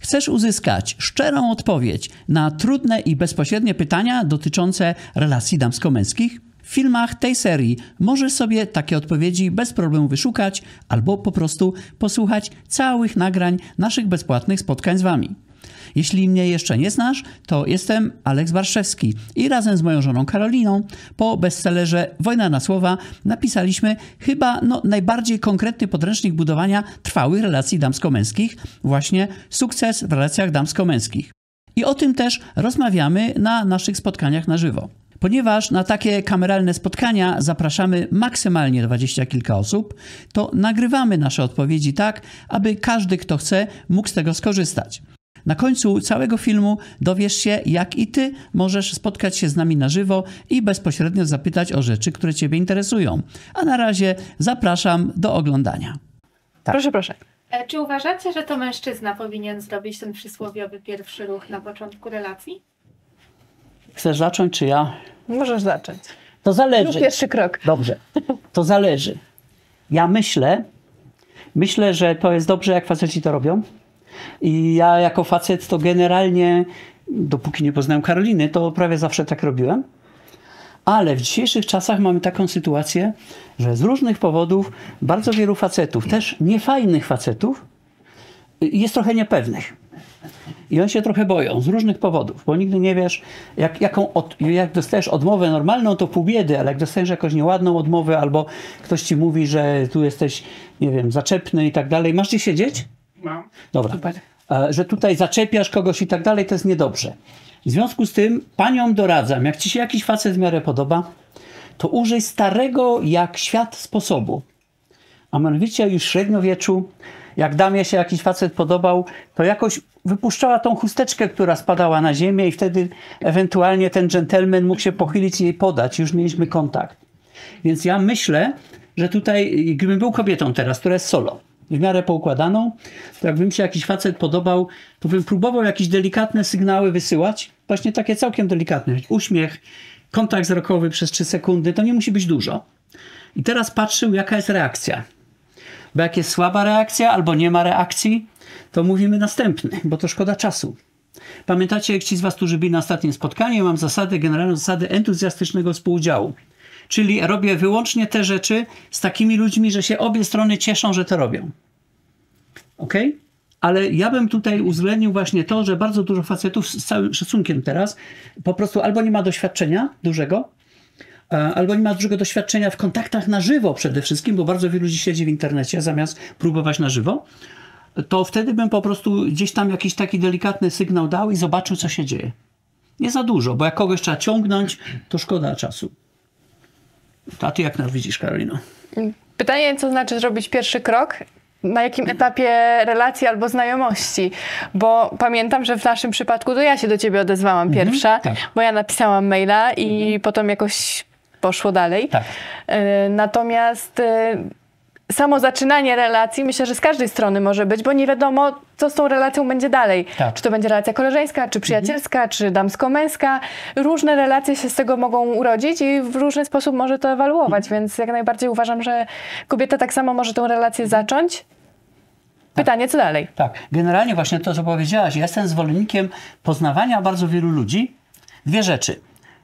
Chcesz uzyskać szczerą odpowiedź na trudne i bezpośrednie pytania dotyczące relacji damsko-męskich? W filmach tej serii możesz sobie takie odpowiedzi bez problemu wyszukać albo po prostu posłuchać całych nagrań naszych bezpłatnych spotkań z Wami. Jeśli mnie jeszcze nie znasz, to jestem Aleks Barszewski i razem z moją żoną Karoliną po bestsellerze Wojna na słowa napisaliśmy chyba najbardziej konkretny podręcznik budowania trwałych relacji damsko-męskich, właśnie Sukces w relacjach damsko-męskich. I o tym też rozmawiamy na naszych spotkaniach na żywo. Ponieważ na takie kameralne spotkania zapraszamy maksymalnie 20 kilka osób, to nagrywamy nasze odpowiedzi tak, aby każdy, kto chce, mógł z tego skorzystać. Na końcu całego filmu dowiesz się, jak i ty możesz spotkać się z nami na żywo i bezpośrednio zapytać o rzeczy, które ciebie interesują. A na razie zapraszam do oglądania. Tak. Proszę, proszę. Czy uważacie, że to mężczyzna powinien zrobić ten przysłowiowy pierwszy ruch na początku relacji? Chcesz zacząć, czy ja? Możesz zacząć. To zależy. Rób pierwszy krok. Dobrze. To zależy. Ja myślę, że to jest dobrze, jak faceci to robią. I ja jako facet to generalnie, dopóki nie poznałem Karoliny, to prawie zawsze tak robiłem. Ale w dzisiejszych czasach mamy taką sytuację, że z różnych powodów bardzo wielu facetów, też niefajnych facetów, jest trochę niepewnych. I oni się trochę boją z różnych powodów, bo nigdy nie wiesz, jak dostajesz odmowę normalną, to pół biedy, ale jak dostajesz jakąś nieładną odmowę, albo ktoś ci mówi, że tu jesteś, nie wiem, zaczepny i tak dalej. Masz gdzie siedzieć? Mam. Dobra. Super. Że tutaj zaczepiasz kogoś i tak dalej, to jest niedobrze. W związku z tym paniom doradzam, jak ci się jakiś facet w miarę podoba, to użyj starego jak świat sposobu. A mianowicie już w średniowieczu, jak damie się jakiś facet podobał, to jakoś wypuszczała tą chusteczkę, która spadała na ziemię i wtedy ewentualnie ten dżentelmen mógł się pochylić i jej podać. Już mieliśmy kontakt. Więc ja myślę, że tutaj, gdybym był kobietą teraz, która jest solo, w miarę poukładaną, to jakby mi się jakiś facet podobał, to bym próbował jakieś delikatne sygnały wysyłać. Właśnie takie całkiem delikatne. Uśmiech, kontakt wzrokowy przez 3 sekundy, to nie musi być dużo. I teraz patrzył, jaka jest reakcja. Bo jak jest słaba reakcja albo nie ma reakcji, to mówimy następny, bo to szkoda czasu. Pamiętacie, jak ci z was, którzy byli na ostatnim spotkaniu, mam generalną zasadę entuzjastycznego współudziału. Czyli robię wyłącznie te rzeczy z takimi ludźmi, że się obie strony cieszą, że to robią. Ok? Ale ja bym tutaj uwzględnił właśnie to, że bardzo dużo facetów, z całym szacunkiem teraz, po prostu albo nie ma doświadczenia dużego, albo nie ma dużego doświadczenia w kontaktach na żywo przede wszystkim, bo bardzo wielu ludzi siedzi w internecie zamiast próbować na żywo, to wtedy bym po prostu gdzieś tam jakiś taki delikatny sygnał dał i zobaczył, co się dzieje. Nie za dużo, bo jak kogoś trzeba ciągnąć, to szkoda czasu. A ty jak nas widzisz, Karolino? Pytanie, co znaczy zrobić pierwszy krok? Na jakim etapie relacji albo znajomości? Bo pamiętam, że w naszym przypadku to ja się do ciebie odezwałam pierwsza, tak. Bo ja napisałam maila i potem jakoś poszło dalej. Tak. Natomiast samo zaczynanie relacji myślę, że z każdej strony może być, bo nie wiadomo, co z tą relacją będzie dalej. Tak. Czy to będzie relacja koleżeńska, czy przyjacielska, czy damsko-męska. Różne relacje się z tego mogą urodzić i w różny sposób może to ewaluować, więc jak najbardziej uważam, że kobieta tak samo może tę relację zacząć. Pytanie, co dalej? Tak. Generalnie właśnie to, co powiedziałaś, ja jestem zwolennikiem poznawania bardzo wielu ludzi. 2 rzeczy.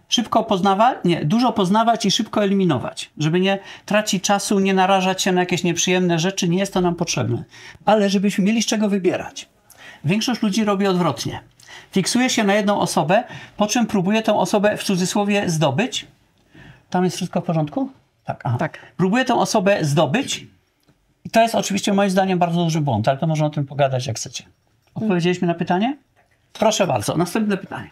Dużo poznawać i szybko eliminować. Żeby nie tracić czasu, nie narażać się na jakieś nieprzyjemne rzeczy, nie jest to nam potrzebne. Ale żebyśmy mieli z czego wybierać. Większość ludzi robi odwrotnie. Fiksuje się na jedną osobę, po czym próbuje tę osobę w cudzysłowie zdobyć. Tam jest wszystko w porządku? Tak. Aha. Tak. Próbuje tę osobę zdobyć. I to jest oczywiście moim zdaniem bardzo duży błąd, ale to można o tym pogadać, jak chcecie. Odpowiedzieliśmy na pytanie? Proszę bardzo. Następne pytanie.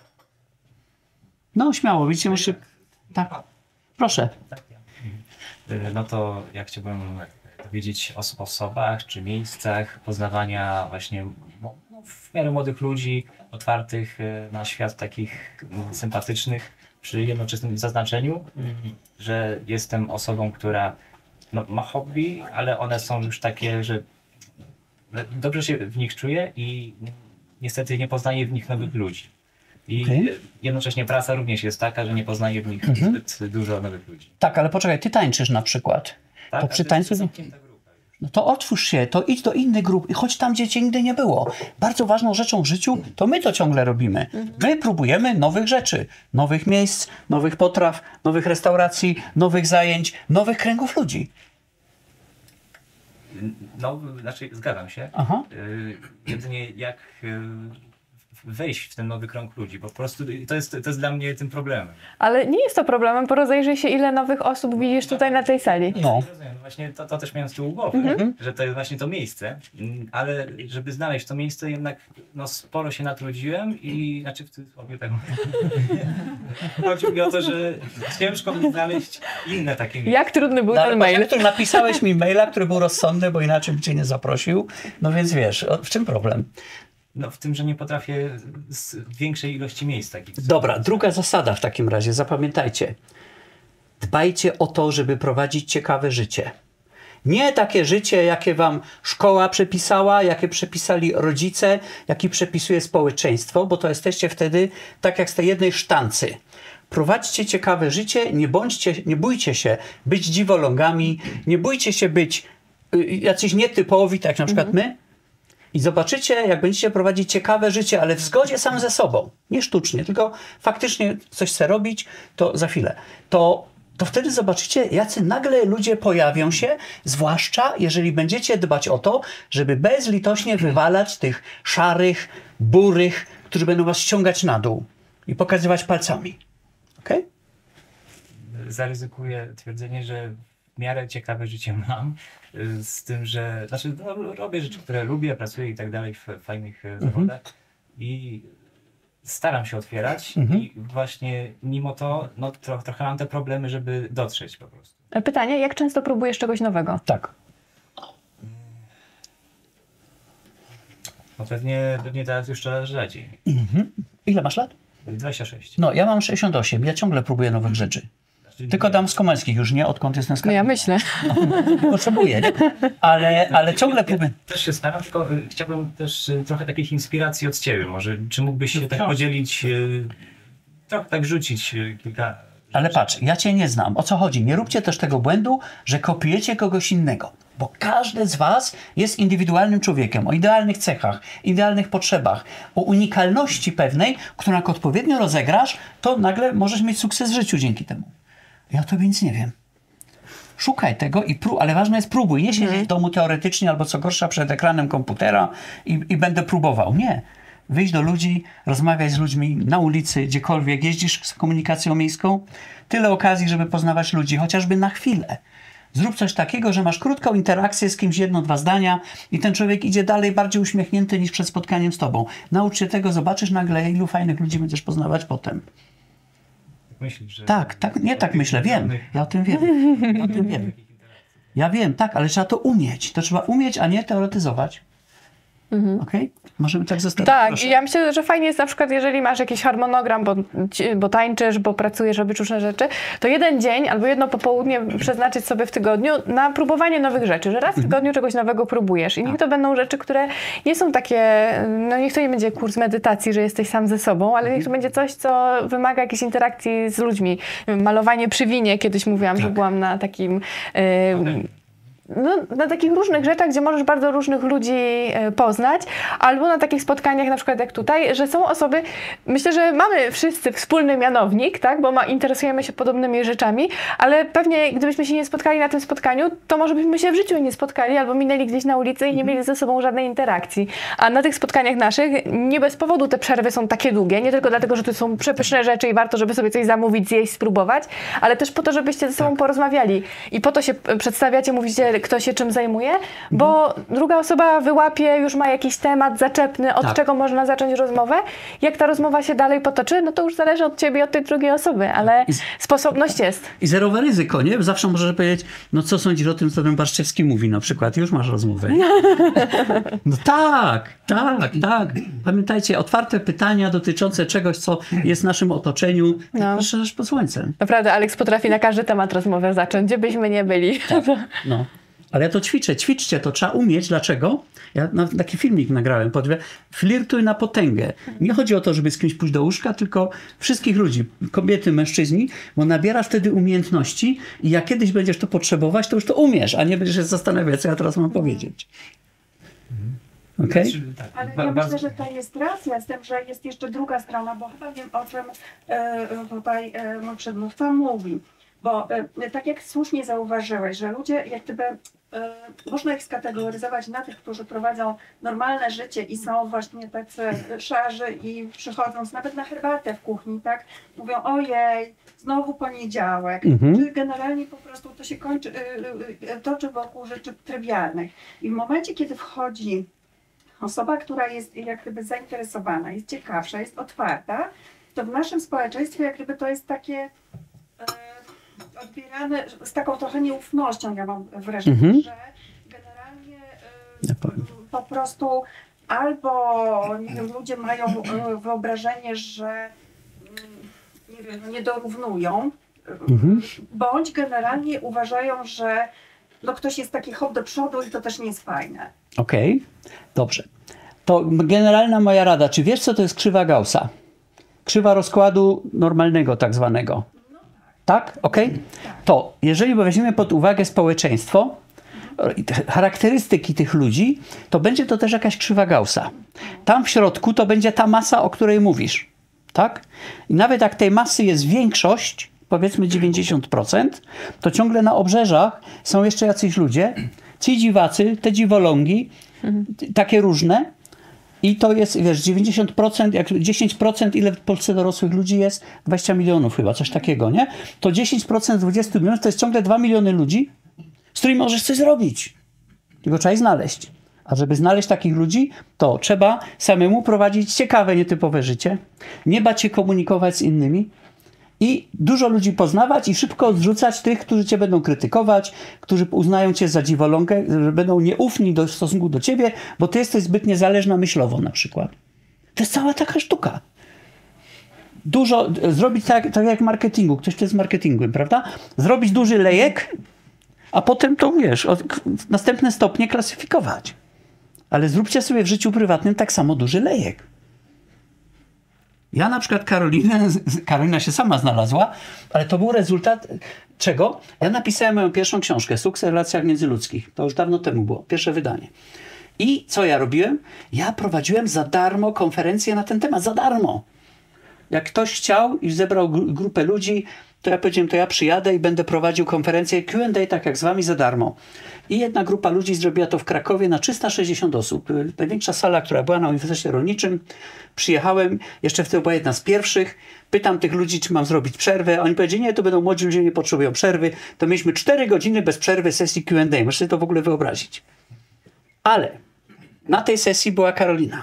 No śmiało, widzicie, muszę... Tak. Proszę. No to ja chciałbym dowiedzieć o sposobach czy miejscach poznawania właśnie w miarę młodych ludzi, otwartych na świat, takich sympatycznych, przy jednoczesnym zaznaczeniu, że jestem osobą, która ma hobby, ale one są już takie, że dobrze się w nich czuję i niestety nie poznaję w nich nowych ludzi. I jednocześnie praca również jest taka, że nie poznaje w nich zbyt dużo nowych ludzi. Tak, ale poczekaj, ty tańczysz na przykład. Tak, to przy tańcu... no to otwórz się, to idź do innych grup i chodź tam, gdzie cię nigdy nie było. Bardzo ważną rzeczą w życiu, to my to ciągle robimy. My próbujemy nowych rzeczy, nowych miejsc, nowych potraw, nowych restauracji, nowych zajęć, nowych kręgów ludzi. No, znaczy zgadzam się. Aha. Jedynie jak wejść w ten nowy krąg ludzi, bo po prostu to jest dla mnie tym problemem. Ale nie jest to problemem, bo rozejrzyj się, ile nowych osób widzisz tutaj na tej sali. No. Rozumiem, no właśnie to też miałem z tyłu głowy, że to jest właśnie to miejsce, ale żeby znaleźć to miejsce jednak no, sporo się natrudziłem i znaczy w cudzysłowie tak chodzi mi o to, że ciężko mi znaleźć inne takie miejsca. Jak trudny był No, ale ten mail. mail. Który napisałeś mi maila, który był rozsądny, bo inaczej bym cię nie zaprosił. No więc wiesz, w czym problem? No w tym, że nie potrafię z większej ilości miejsc takich. Dobra, druga zasada w takim razie, zapamiętajcie. Dbajcie o to, żeby prowadzić ciekawe życie. Nie takie życie, jakie wam szkoła przepisała, jakie przepisali rodzice, jakie przepisuje społeczeństwo, bo to jesteście wtedy tak jak z tej jednej sztancy. Prowadźcie ciekawe życie, nie bójcie się być dziwolągami, nie bójcie się być jacyś nietypowi, tak jak na przykład my. I zobaczycie, jak będziecie prowadzić ciekawe życie, ale w zgodzie sam ze sobą. Nie sztucznie, tylko faktycznie coś chce robić, to za chwilę. To wtedy zobaczycie, jacy nagle ludzie pojawią się, zwłaszcza jeżeli będziecie dbać o to, żeby bezlitośnie wywalać tych szarych, burych, którzy będą was ściągać na dół i pokazywać palcami. Okej? Zaryzykuję twierdzenie, że w miarę ciekawe życie mam, z tym, że znaczy, no, robię rzeczy, które lubię, pracuję i tak dalej w fajnych zawodach i staram się otwierać i właśnie mimo to no, trochę mam te problemy, żeby dotrzeć po prostu. Pytanie, jak często próbujesz czegoś nowego? Tak. No pewnie teraz już coraz rzadziej. Ile masz lat? 26. No, ja mam 68. Ja ciągle próbuję nowych rzeczy. Tylko damsko-męskich już nie, odkąd jestem No ja skarbnikiem. myślę. Potrzebuję, nie? Ale ciągle próbuję. Też się staram, tylko chciałbym też trochę takich inspiracji od ciebie. Może czy mógłbyś się tak wciąż. podzielić, trochę tak rzucić kilka... Ale patrz, ja cię nie znam. O co chodzi? Nie róbcie też tego błędu, że kopiujecie kogoś innego. Bo każdy z was jest indywidualnym człowiekiem, o idealnych cechach, idealnych potrzebach, o unikalności pewnej, którą jak odpowiednio rozegrasz, to nagle możesz mieć sukces w życiu dzięki temu. Ja o tobie nic nie wiem. Szukaj tego, ale ważne jest próbuj. Nie siedzieć w domu teoretycznie albo co gorsza przed ekranem komputera i będę próbował. Nie. Wyjdź do ludzi, rozmawiaj z ludźmi na ulicy, gdziekolwiek. Jeździsz z komunikacją miejską. Tyle okazji, żeby poznawać ludzi, chociażby na chwilę. Zrób coś takiego, że masz krótką interakcję z kimś, 1-2 zdania i ten człowiek idzie dalej bardziej uśmiechnięty niż przed spotkaniem z tobą. Naucz się tego, zobaczysz nagle, ilu fajnych ludzi będziesz poznawać potem. Myślisz, że... Tak, nie tak myślę, wiem. Ja o tym wiem. Ja o tym wiem. Ja wiem, tak, ale trzeba to umieć. To trzeba umieć, a nie teoretyzować. Okej? Możemy tak zostawić. Tak, Proszę. i ja myślę, że fajnie jest na przykład, jeżeli masz jakiś harmonogram, bo tańczysz, bo pracujesz, robisz różne rzeczy, to jeden dzień albo jedno popołudnie przeznaczyć sobie w tygodniu na próbowanie nowych rzeczy, że raz w tygodniu czegoś nowego próbujesz. I niech to będą rzeczy, które nie są takie, no niech to nie będzie kurs medytacji, że jesteś sam ze sobą, ale niech to będzie coś, co wymaga jakiejś interakcji z ludźmi. Malowanie przy winie, kiedyś mówiłam, że byłam na takim... No, na takich różnych rzeczach, gdzie możesz bardzo różnych ludzi poznać, albo na takich spotkaniach, na przykład jak tutaj, że są osoby, myślę, że mamy wszyscy wspólny mianownik, tak, bo interesujemy się podobnymi rzeczami, ale pewnie gdybyśmy się nie spotkali na tym spotkaniu, to może byśmy się w życiu nie spotkali, albo minęli gdzieś na ulicy i nie mieli ze sobą żadnej interakcji. A na tych spotkaniach naszych nie bez powodu te przerwy są takie długie, nie tylko dlatego, że to są przepyszne rzeczy i warto, żeby sobie coś zamówić, zjeść, spróbować, ale też po to, żebyście ze sobą porozmawiali. I po to się przedstawiacie, mówicie, kto się czym zajmuje, bo druga osoba wyłapie, już ma jakiś temat zaczepny, od czego można zacząć rozmowę. Jak ta rozmowa się dalej potoczy, no to już zależy od ciebie, od tej drugiej osoby, ale sposobność jest. I zerowe ryzyko, nie? Zawsze możesz powiedzieć, no co sądzisz o tym, co ten Barszczewski mówi na przykład. Już masz rozmowę. No tak. Pamiętajcie, otwarte pytania dotyczące czegoś, co jest w naszym otoczeniu, proszę pod słońcem. Naprawdę, Aleks potrafi na każdy temat rozmowę zacząć, gdzie byśmy nie byli. No. Ale ja to ćwiczę. Ćwiczcie, to trzeba umieć. Dlaczego? Ja taki filmik nagrałem. Flirtuj na potęgę. Nie chodzi o to, żeby z kimś pójść do łóżka, tylko wszystkich ludzi, kobiety, mężczyźni, bo nabierasz wtedy umiejętności i jak kiedyś będziesz to potrzebować, to już to umiesz, a nie będziesz się zastanawiać, co ja teraz mam powiedzieć. Okay? Ale ja myślę, że to jest racja z tym, że jest jeszcze druga strona, bo chyba wiem, o czym tutaj mój przedmówca mówi. Bo tak jak słusznie zauważyłeś, że ludzie jak gdyby można ich skategoryzować na tych, którzy prowadzą normalne życie i są właśnie tacy szarzy i przychodząc nawet na herbatę w kuchni, tak, mówią ojej, znowu poniedziałek, czy generalnie po prostu to się kończy, toczy wokół rzeczy trywialnych. I w momencie, kiedy wchodzi osoba, która jest jak gdyby zainteresowana, jest ciekawsza, jest otwarta, to w naszym społeczeństwie jak gdyby to jest takie odbierane z taką trochę nieufnością, ja mam wrażenie, że generalnie po prostu albo nie wiem, ludzie mają wyobrażenie, że nie wiem, nie dorównują, bądź generalnie uważają, że no ktoś jest taki hop do przodu i to też nie jest fajne. Okej, dobrze. To generalna moja rada. Czy wiesz, co to jest krzywa Gaussa? Krzywa rozkładu normalnego tak zwanego. Tak? Okej? To jeżeli weźmiemy pod uwagę społeczeństwo, charakterystyki tych ludzi, to będzie to też jakaś krzywa Gaussa. Tam w środku to będzie ta masa, o której mówisz. Tak? I nawet jak tej masy jest większość, powiedzmy 90%, to ciągle na obrzeżach są jeszcze jacyś ludzie, ci dziwacy, te dziwolągi, takie różne. I to jest, wiesz, 90%, jak 10%, ile w Polsce dorosłych ludzi jest? 20 milionów chyba, coś takiego, nie? To 10% z 20 milionów to jest ciągle 2 miliony ludzi, z którymi możesz coś zrobić. Tylko trzeba ich znaleźć. A żeby znaleźć takich ludzi, to trzeba samemu prowadzić ciekawe, nietypowe życie, nie bać się komunikować z innymi i dużo ludzi poznawać i szybko odrzucać tych, którzy cię będą krytykować, którzy uznają cię za dziwolągę, że będą nieufni w stosunku do ciebie, bo ty jesteś zbyt niezależna myślowo na przykład. To jest cała taka sztuka. Dużo, zrobić tak jak w marketingu, ktoś to jest marketingiem, prawda? Zrobić duży lejek, a potem to wiesz, następne stopnie klasyfikować. Ale zróbcie sobie w życiu prywatnym tak samo duży lejek. Ja na przykład Karolina się sama znalazła, ale to był rezultat czego? Ja napisałem moją pierwszą książkę, Sukces w relacjach międzyludzkich. To już dawno temu było, pierwsze wydanie. I co ja robiłem? Ja prowadziłem za darmo konferencję na ten temat, za darmo. Jak ktoś chciał i zebrał grupę ludzi, to ja powiedziałem, to ja przyjadę i będę prowadził konferencję Q&A, tak jak z wami, za darmo. I jedna grupa ludzi zrobiła to w Krakowie na 360 osób. Największa sala, która była na Uniwersytecie Rolniczym. Przyjechałem, jeszcze wtedy była jedna z pierwszych. Pytam tych ludzi, czy mam zrobić przerwę. Oni powiedzieli, nie, to będą młodzi ludzie, nie potrzebują przerwy. To mieliśmy 4 godziny bez przerwy sesji Q&A. Możesz sobie to w ogóle wyobrazić. Ale na tej sesji była Karolina.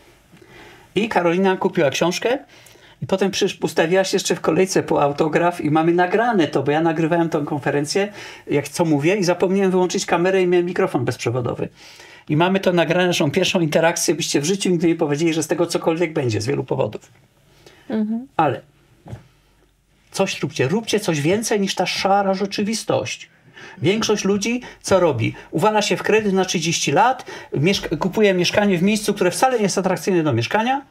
I Karolina kupiła książkę. I potem ustawiła się jeszcze w kolejce po autograf i mamy nagrane to, bo ja nagrywałem tą konferencję, jak co mówię, i zapomniałem wyłączyć kamerę i miałem mikrofon bezprzewodowy. I mamy to nagrane, naszą pierwszą interakcję, byście w życiu nigdy nie powiedzieli, że z tego cokolwiek będzie, z wielu powodów. Ale coś róbcie coś więcej niż ta szara rzeczywistość. Większość ludzi co robi? Uwala się w kredyt na 30 lat, kupuje mieszkanie w miejscu, które wcale nie jest atrakcyjne do mieszkania,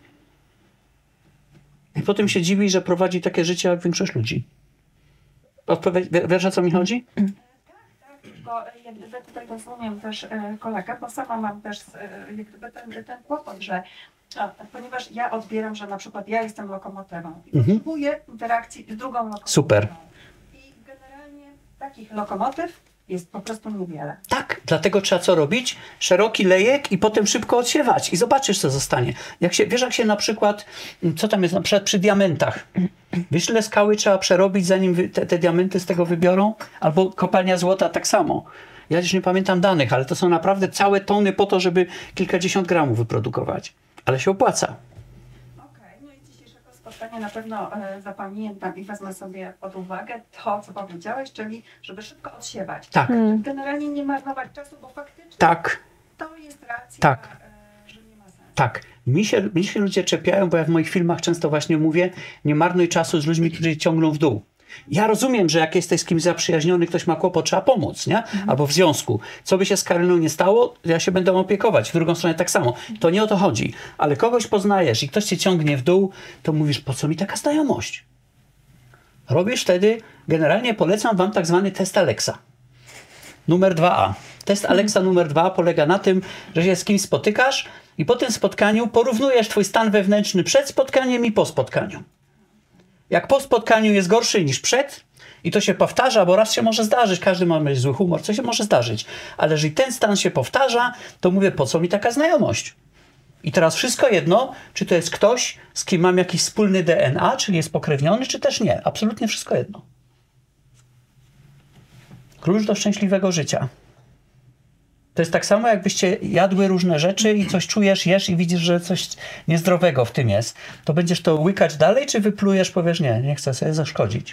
i potem się dziwi, że prowadzi takie życie jak większość ludzi. Wiesz, o co mi chodzi? Tak, bo ja tutaj rozumiem też kolegę, bo sama mam też jak gdyby ten kłopot, że ponieważ ja odbieram, że na przykład ja jestem lokomotywą i potrzebuję interakcji z drugą lokomotywą. Super. I generalnie takich lokomotyw jest po prostu niewiele. Tak, dlatego trzeba co robić? Szeroki lejek i potem szybko odsiewać i zobaczysz, co zostanie. Wiesz, jak się na przykład, co tam jest na przykład przy diamentach? Wiesz, ile skały trzeba przerobić, zanim te diamenty z tego wybiorą? Albo kopalnia złota tak samo. Ja już nie pamiętam danych, ale to są naprawdę całe tony po to, żeby kilkadziesiąt gramów wyprodukować. Ale się opłaca. No i dzisiejszego spotkania na pewno zapamiętam i wezmę sobie pod uwagę to, co powiedziałeś, czyli żeby szybko odsiewać. Tak. Generalnie nie marnować czasu, bo faktycznie to jest racja, Tak. że nie ma sensu. Tak. Mi się ludzie czepiają, bo ja w moich filmach często właśnie mówię, nie marnuj czasu z ludźmi, którzy ciągną w dół. Ja rozumiem, że jak jesteś z kimś zaprzyjaźniony, ktoś ma kłopot, trzeba pomóc, nie? Albo w związku. Co by się z Karyną nie stało, ja się będę opiekować. W drugą stronę tak samo. To nie o to chodzi. Ale kogoś poznajesz i ktoś cię ciągnie w dół, to mówisz, po co mi taka znajomość? Robisz wtedy, generalnie polecam wam tak zwany test Alexa. Numer 2a. Test Alexa numer 2 polega na tym, że się z kimś spotykasz i po tym spotkaniu porównujesz twój stan wewnętrzny przed spotkaniem i po spotkaniu. Jak po spotkaniu jest gorszy niż przed i to się powtarza, bo raz się może zdarzyć, każdy ma mieć zły humor, co się może zdarzyć. Ale jeżeli ten stan się powtarza, to mówię, po co mi taka znajomość? I teraz wszystko jedno, czy to jest ktoś, z kim mam jakiś wspólny DNA, czyli jest pokrewniony, czy też nie. Absolutnie wszystko jedno. Klucz do szczęśliwego życia. To jest tak samo, jakbyście jadły różne rzeczy i coś czujesz, jesz i widzisz, że coś niezdrowego w tym jest. To będziesz to łykać dalej, czy wyplujesz, powiesz, nie chcę sobie zaszkodzić.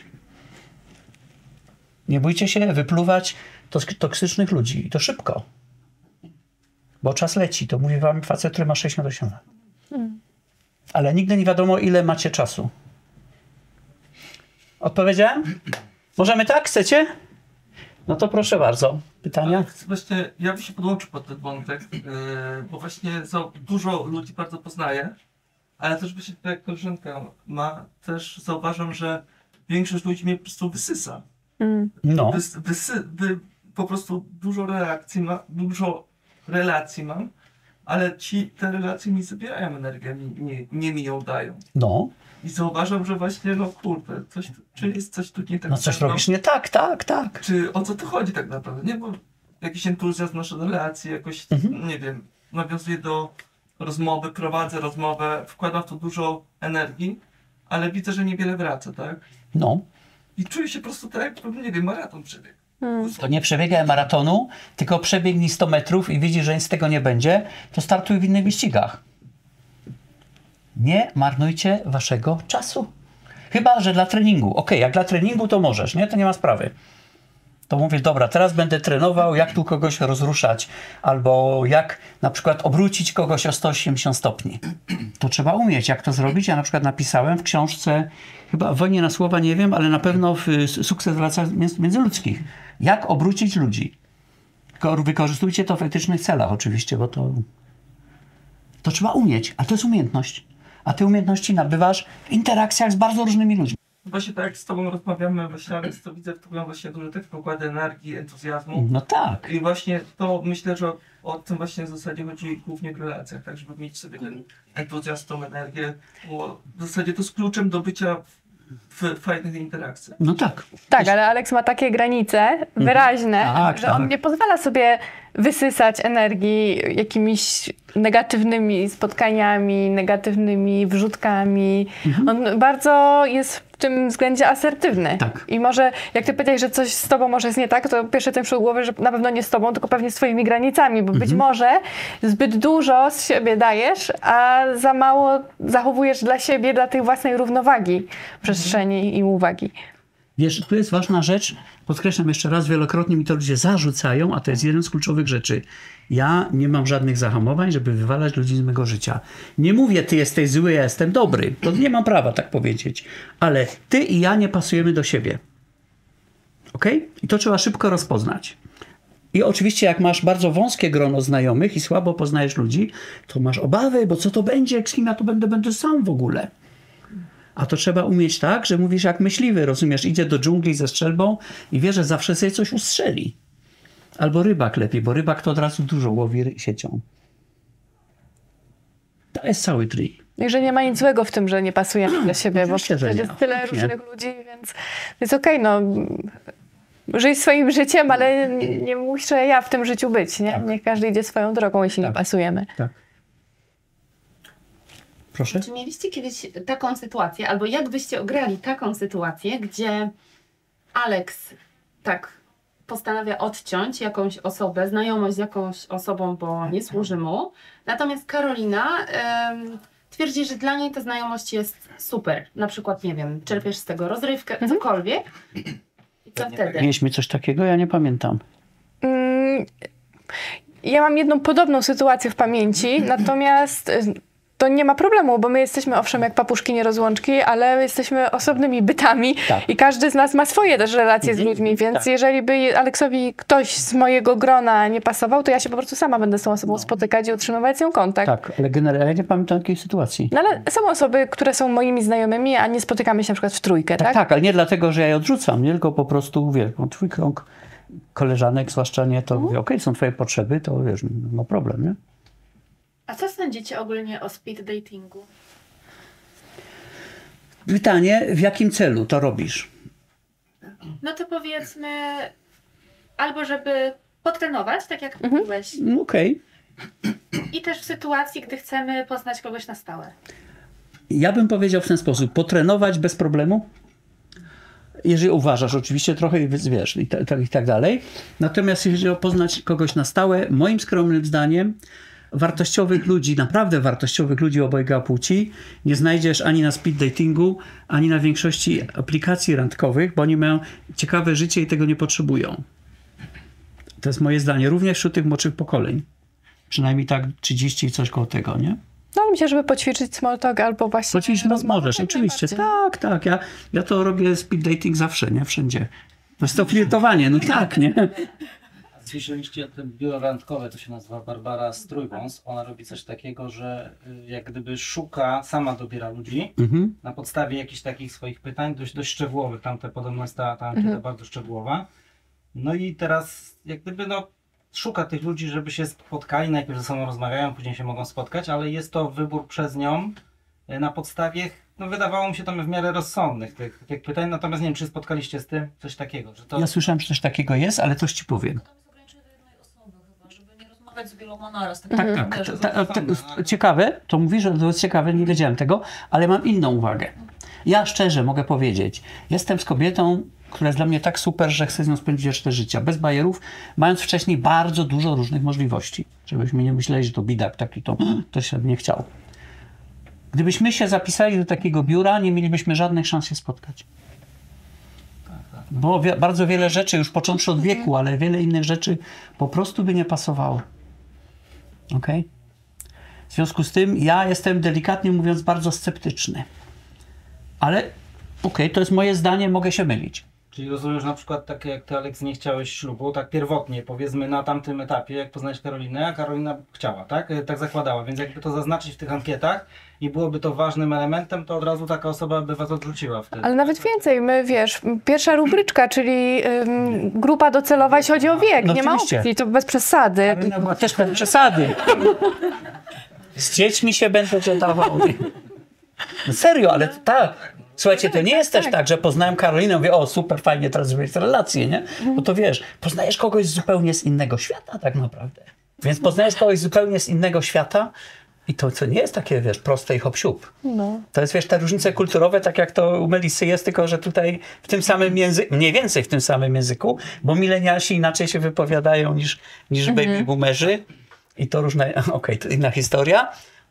Nie bójcie się wypluwać toksycznych ludzi. I to szybko. Bo czas leci. To mówi wam facet, który ma 68 lat. Ale nigdy nie wiadomo, ile macie czasu. Odpowiedziałem? Możemy tak? Chcecie? No to proszę bardzo. Pytania? Właśnie ja bym się podłączył pod ten wątek, bo właśnie dużo ludzi bardzo poznaję, ale też właśnie tak jak koleżanka ma, też zauważam, że większość ludzi mnie po prostu wysysa. No. Po prostu dużo relacji mam, ale te relacje mi zabierają energię, nie mi ją dają. No. I zauważam, że właśnie, no kurde, czy jest coś tu nie tak. No coś robisz nie tak, tak. Czy o co tu chodzi tak naprawdę? Nie, bo jakiś entuzjazm naszej relacji, jakoś, nie wiem, nawiązuję do rozmowy, prowadzę rozmowę, wkładam w to dużo energii, ale widzę, że niewiele wraca, tak? No. I czuję się po prostu tak, jakbym, nie wiem, maraton przebiegł. To nie przebiegaj maratonu, tylko przebiegnij 100 metrów i widzisz, że nic z tego nie będzie, to startuj w innych wyścigach. Nie marnujcie waszego czasu. Chyba że dla treningu. Okej, jak dla treningu to możesz, nie? To nie ma sprawy. To mówię, dobra, teraz będę trenował, jak tu kogoś rozruszać, albo jak na przykład obrócić kogoś o 180 stopni. To trzeba umieć, jak to zrobić. Ja na przykład napisałem w książce, chyba w Wojnie na słowa, nie wiem, ale na pewno w Sukces w relacjach międzyludzkich. Jak obrócić ludzi. Tylko wykorzystujcie to w etycznych celach oczywiście, bo to trzeba umieć, a to jest umiejętność. A te umiejętności nabywasz w interakcjach z bardzo różnymi ludźmi. Właśnie tak jak z tobą rozmawiamy, właśnie, ale to widzę w tobie właśnie dużo tych pokłady energii, entuzjazmu. No tak. I właśnie to myślę, że o tym właśnie w zasadzie chodzi głównie w relacjach, tak, żeby mieć sobie ten entuzjazm, tą energię, bo w zasadzie to jest kluczem do bycia w fajnych interakcjach. No tak. Tak, ale Alex ma takie granice wyraźne, Tak, że on tak. nie pozwala sobie wysysać energii jakimiś negatywnymi spotkaniami, negatywnymi wrzutkami. On bardzo jest w tym względzie asertywny. Tak. I może, jak ty powiedziałeś, że coś z tobą może jest nie tak, to pierwsze ten przyszło do głowy, że na pewno nie z tobą, tylko pewnie z twoimi granicami, bo być może zbyt dużo z siebie dajesz, a za mało zachowujesz dla siebie, dla tej własnej równowagi przestrzeni i uwagi. Wiesz, tu jest ważna rzecz, podkreślam jeszcze raz, wielokrotnie mi to ludzie zarzucają, a to jest jeden z kluczowych rzeczy. Ja nie mam żadnych zahamowań, żeby wywalać ludzi z mego życia. Nie mówię, ty jesteś zły, ja jestem dobry. To nie mam prawa tak powiedzieć. Ale ty i ja nie pasujemy do siebie. Okej? I to trzeba szybko rozpoznać. I oczywiście jak masz bardzo wąskie grono znajomych i słabo poznajesz ludzi, to masz obawy, bo co to będzie, jak z kim ja tu będę sam w ogóle. A to trzeba umieć tak, że mówisz jak myśliwy, rozumiesz, idzie do dżungli ze strzelbą i wie, że zawsze sobie coś ustrzeli. Albo rybak lepiej, bo rybak to od razu dużo łowi siecią. To jest cały trik. I że nie ma nic złego w tym, że nie pasujemy dla siebie, bo oczywiście, że przecież nie. jest tyle Oczywiście. różnych ludzi, więc jest okej, no. Żyj swoim życiem, ale nie muszę ja w tym życiu być, nie? Tak. Niech każdy idzie swoją drogą, jeśli nie Tak. pasujemy. Tak. Proszę? Czy mieliście kiedyś taką sytuację, albo jak byście ograli taką sytuację, gdzie Alex tak postanawia odciąć jakąś osobę, znajomość z jakąś osobą, bo nie służy mu, natomiast Karolina twierdzi, że dla niej ta znajomość jest super. Na przykład, nie wiem, czerpiesz z tego rozrywkę, cokolwiek. I co wtedy? Mieliśmy coś takiego? Ja nie pamiętam. Ja mam jedną podobną sytuację w pamięci, natomiast to nie ma problemu, bo my jesteśmy owszem jak papuszki nierozłączki, ale jesteśmy osobnymi bytami i każdy z nas ma swoje też relacje z ludźmi, więc jeżeli by Aleksowi ktoś z mojego grona nie pasował, to ja się po prostu sama będę z tą osobą spotykać i utrzymywać z nią kontakt. Tak, ale generalnie nie pamiętam takiej sytuacji. No ale są osoby, które są moimi znajomymi, a nie spotykamy się na przykład w trójkę, tak? Tak, ale nie dlatego, że ja je odrzucam, nie, tylko po prostu, wiesz, mam twój krąg koleżanek, zwłaszcza nie, to mówię, okej, są twoje potrzeby, to wiesz, no problem, nie? A co sądzicie ogólnie o speed datingu? Pytanie, w jakim celu to robisz? No to powiedzmy, albo żeby potrenować, tak jak mówiłeś, Okej. i też w sytuacji, gdy chcemy poznać kogoś na stałe. Ja bym powiedział w ten sposób, potrenować bez problemu, jeżeli uważasz oczywiście trochę, wiesz, i tak dalej. Natomiast jeżeli o poznać kogoś na stałe, moim skromnym zdaniem, wartościowych ludzi, naprawdę wartościowych ludzi obojga płci nie znajdziesz ani na speed datingu, ani na większości aplikacji randkowych, bo oni mają ciekawe życie i tego nie potrzebują. To jest moje zdanie, również wśród tych młodszych pokoleń. Przynajmniej tak 30 i coś koło tego, nie? No ale myślę, żeby poćwiczyć small talk albo właśnie... Poćwiczyć możesz, oczywiście. Tak. Ja to robię speed dating zawsze, nie? Wszędzie. To jest to flirtowanie, no tak, nie? Słyszeliście te biuro randkowe, to się nazywa Barbara Strójwąs. Ona robi coś takiego, że jak gdyby szuka, sama dobiera ludzi na podstawie jakichś takich swoich pytań, dość szczegółowych. Podobno jest ta ankieta bardzo szczegółowa. No i teraz jak gdyby szuka tych ludzi, żeby się spotkali, najpierw ze sobą rozmawiają, później się mogą spotkać, ale jest to wybór przez nią na podstawie, wydawało mi się tam w miarę rozsądnych tych pytań, natomiast nie wiem, czy spotkaliście z tym coś takiego, że to... Ja słyszałem, że coś takiego jest, ale coś ci powiem. Żeby nie rozmawiać z wieloma naraz. Ciekawe, to mówisz, że to jest ciekawe, nie wiedziałem tego, ale mam inną uwagę. Ja szczerze mogę powiedzieć, jestem z kobietą, która jest dla mnie tak super, że chcę z nią spędzić resztę życia, bez bajerów, mając wcześniej bardzo dużo różnych możliwości. Żebyśmy nie myśleli, że to bidak taki, to się nie chciał. Gdybyśmy się zapisali do takiego biura, nie mielibyśmy żadnych szans się spotkać. Bo bardzo wiele rzeczy, już począwszy od wieku, ale wiele innych rzeczy po prostu by nie pasowało. Okej? W związku z tym ja jestem delikatnie mówiąc bardzo sceptyczny. Ale to jest moje zdanie, mogę się mylić. Czyli rozumiesz na przykład tak jak ty, Aleks, nie chciałeś ślubu, tak pierwotnie, powiedzmy na tamtym etapie, jak poznałeś Karolinę, a Karolina chciała, tak? Tak zakładała, więc jakby to zaznaczyć w tych ankietach i byłoby to ważnym elementem, to od razu taka osoba by was odrzuciła wtedy. Ale nawet więcej, pierwsza rubryczka, czyli grupa docelowa, jeśli chodzi o wiek, nie ma opcji, to bez przesady. Karolina była też bez przesady. Z dziećmi się będę dawał. No serio, ale tak. Słuchajcie, to nie jest też tak, że poznałem Karolinę, mówię, o super, fajnie, teraz zrobić relacje, nie? Bo to wiesz, poznajesz kogoś zupełnie z innego świata tak naprawdę. Więc poznajesz kogoś zupełnie z innego świata i to co nie jest takie, wiesz, proste i hop-siup. No. To jest, wiesz, te różnice kulturowe, tak jak to u Melisy jest, tylko że tutaj w tym samym języku, mniej więcej w tym samym języku, bo milenialsi inaczej się wypowiadają niż baby boomerzy i to różne, to inna historia,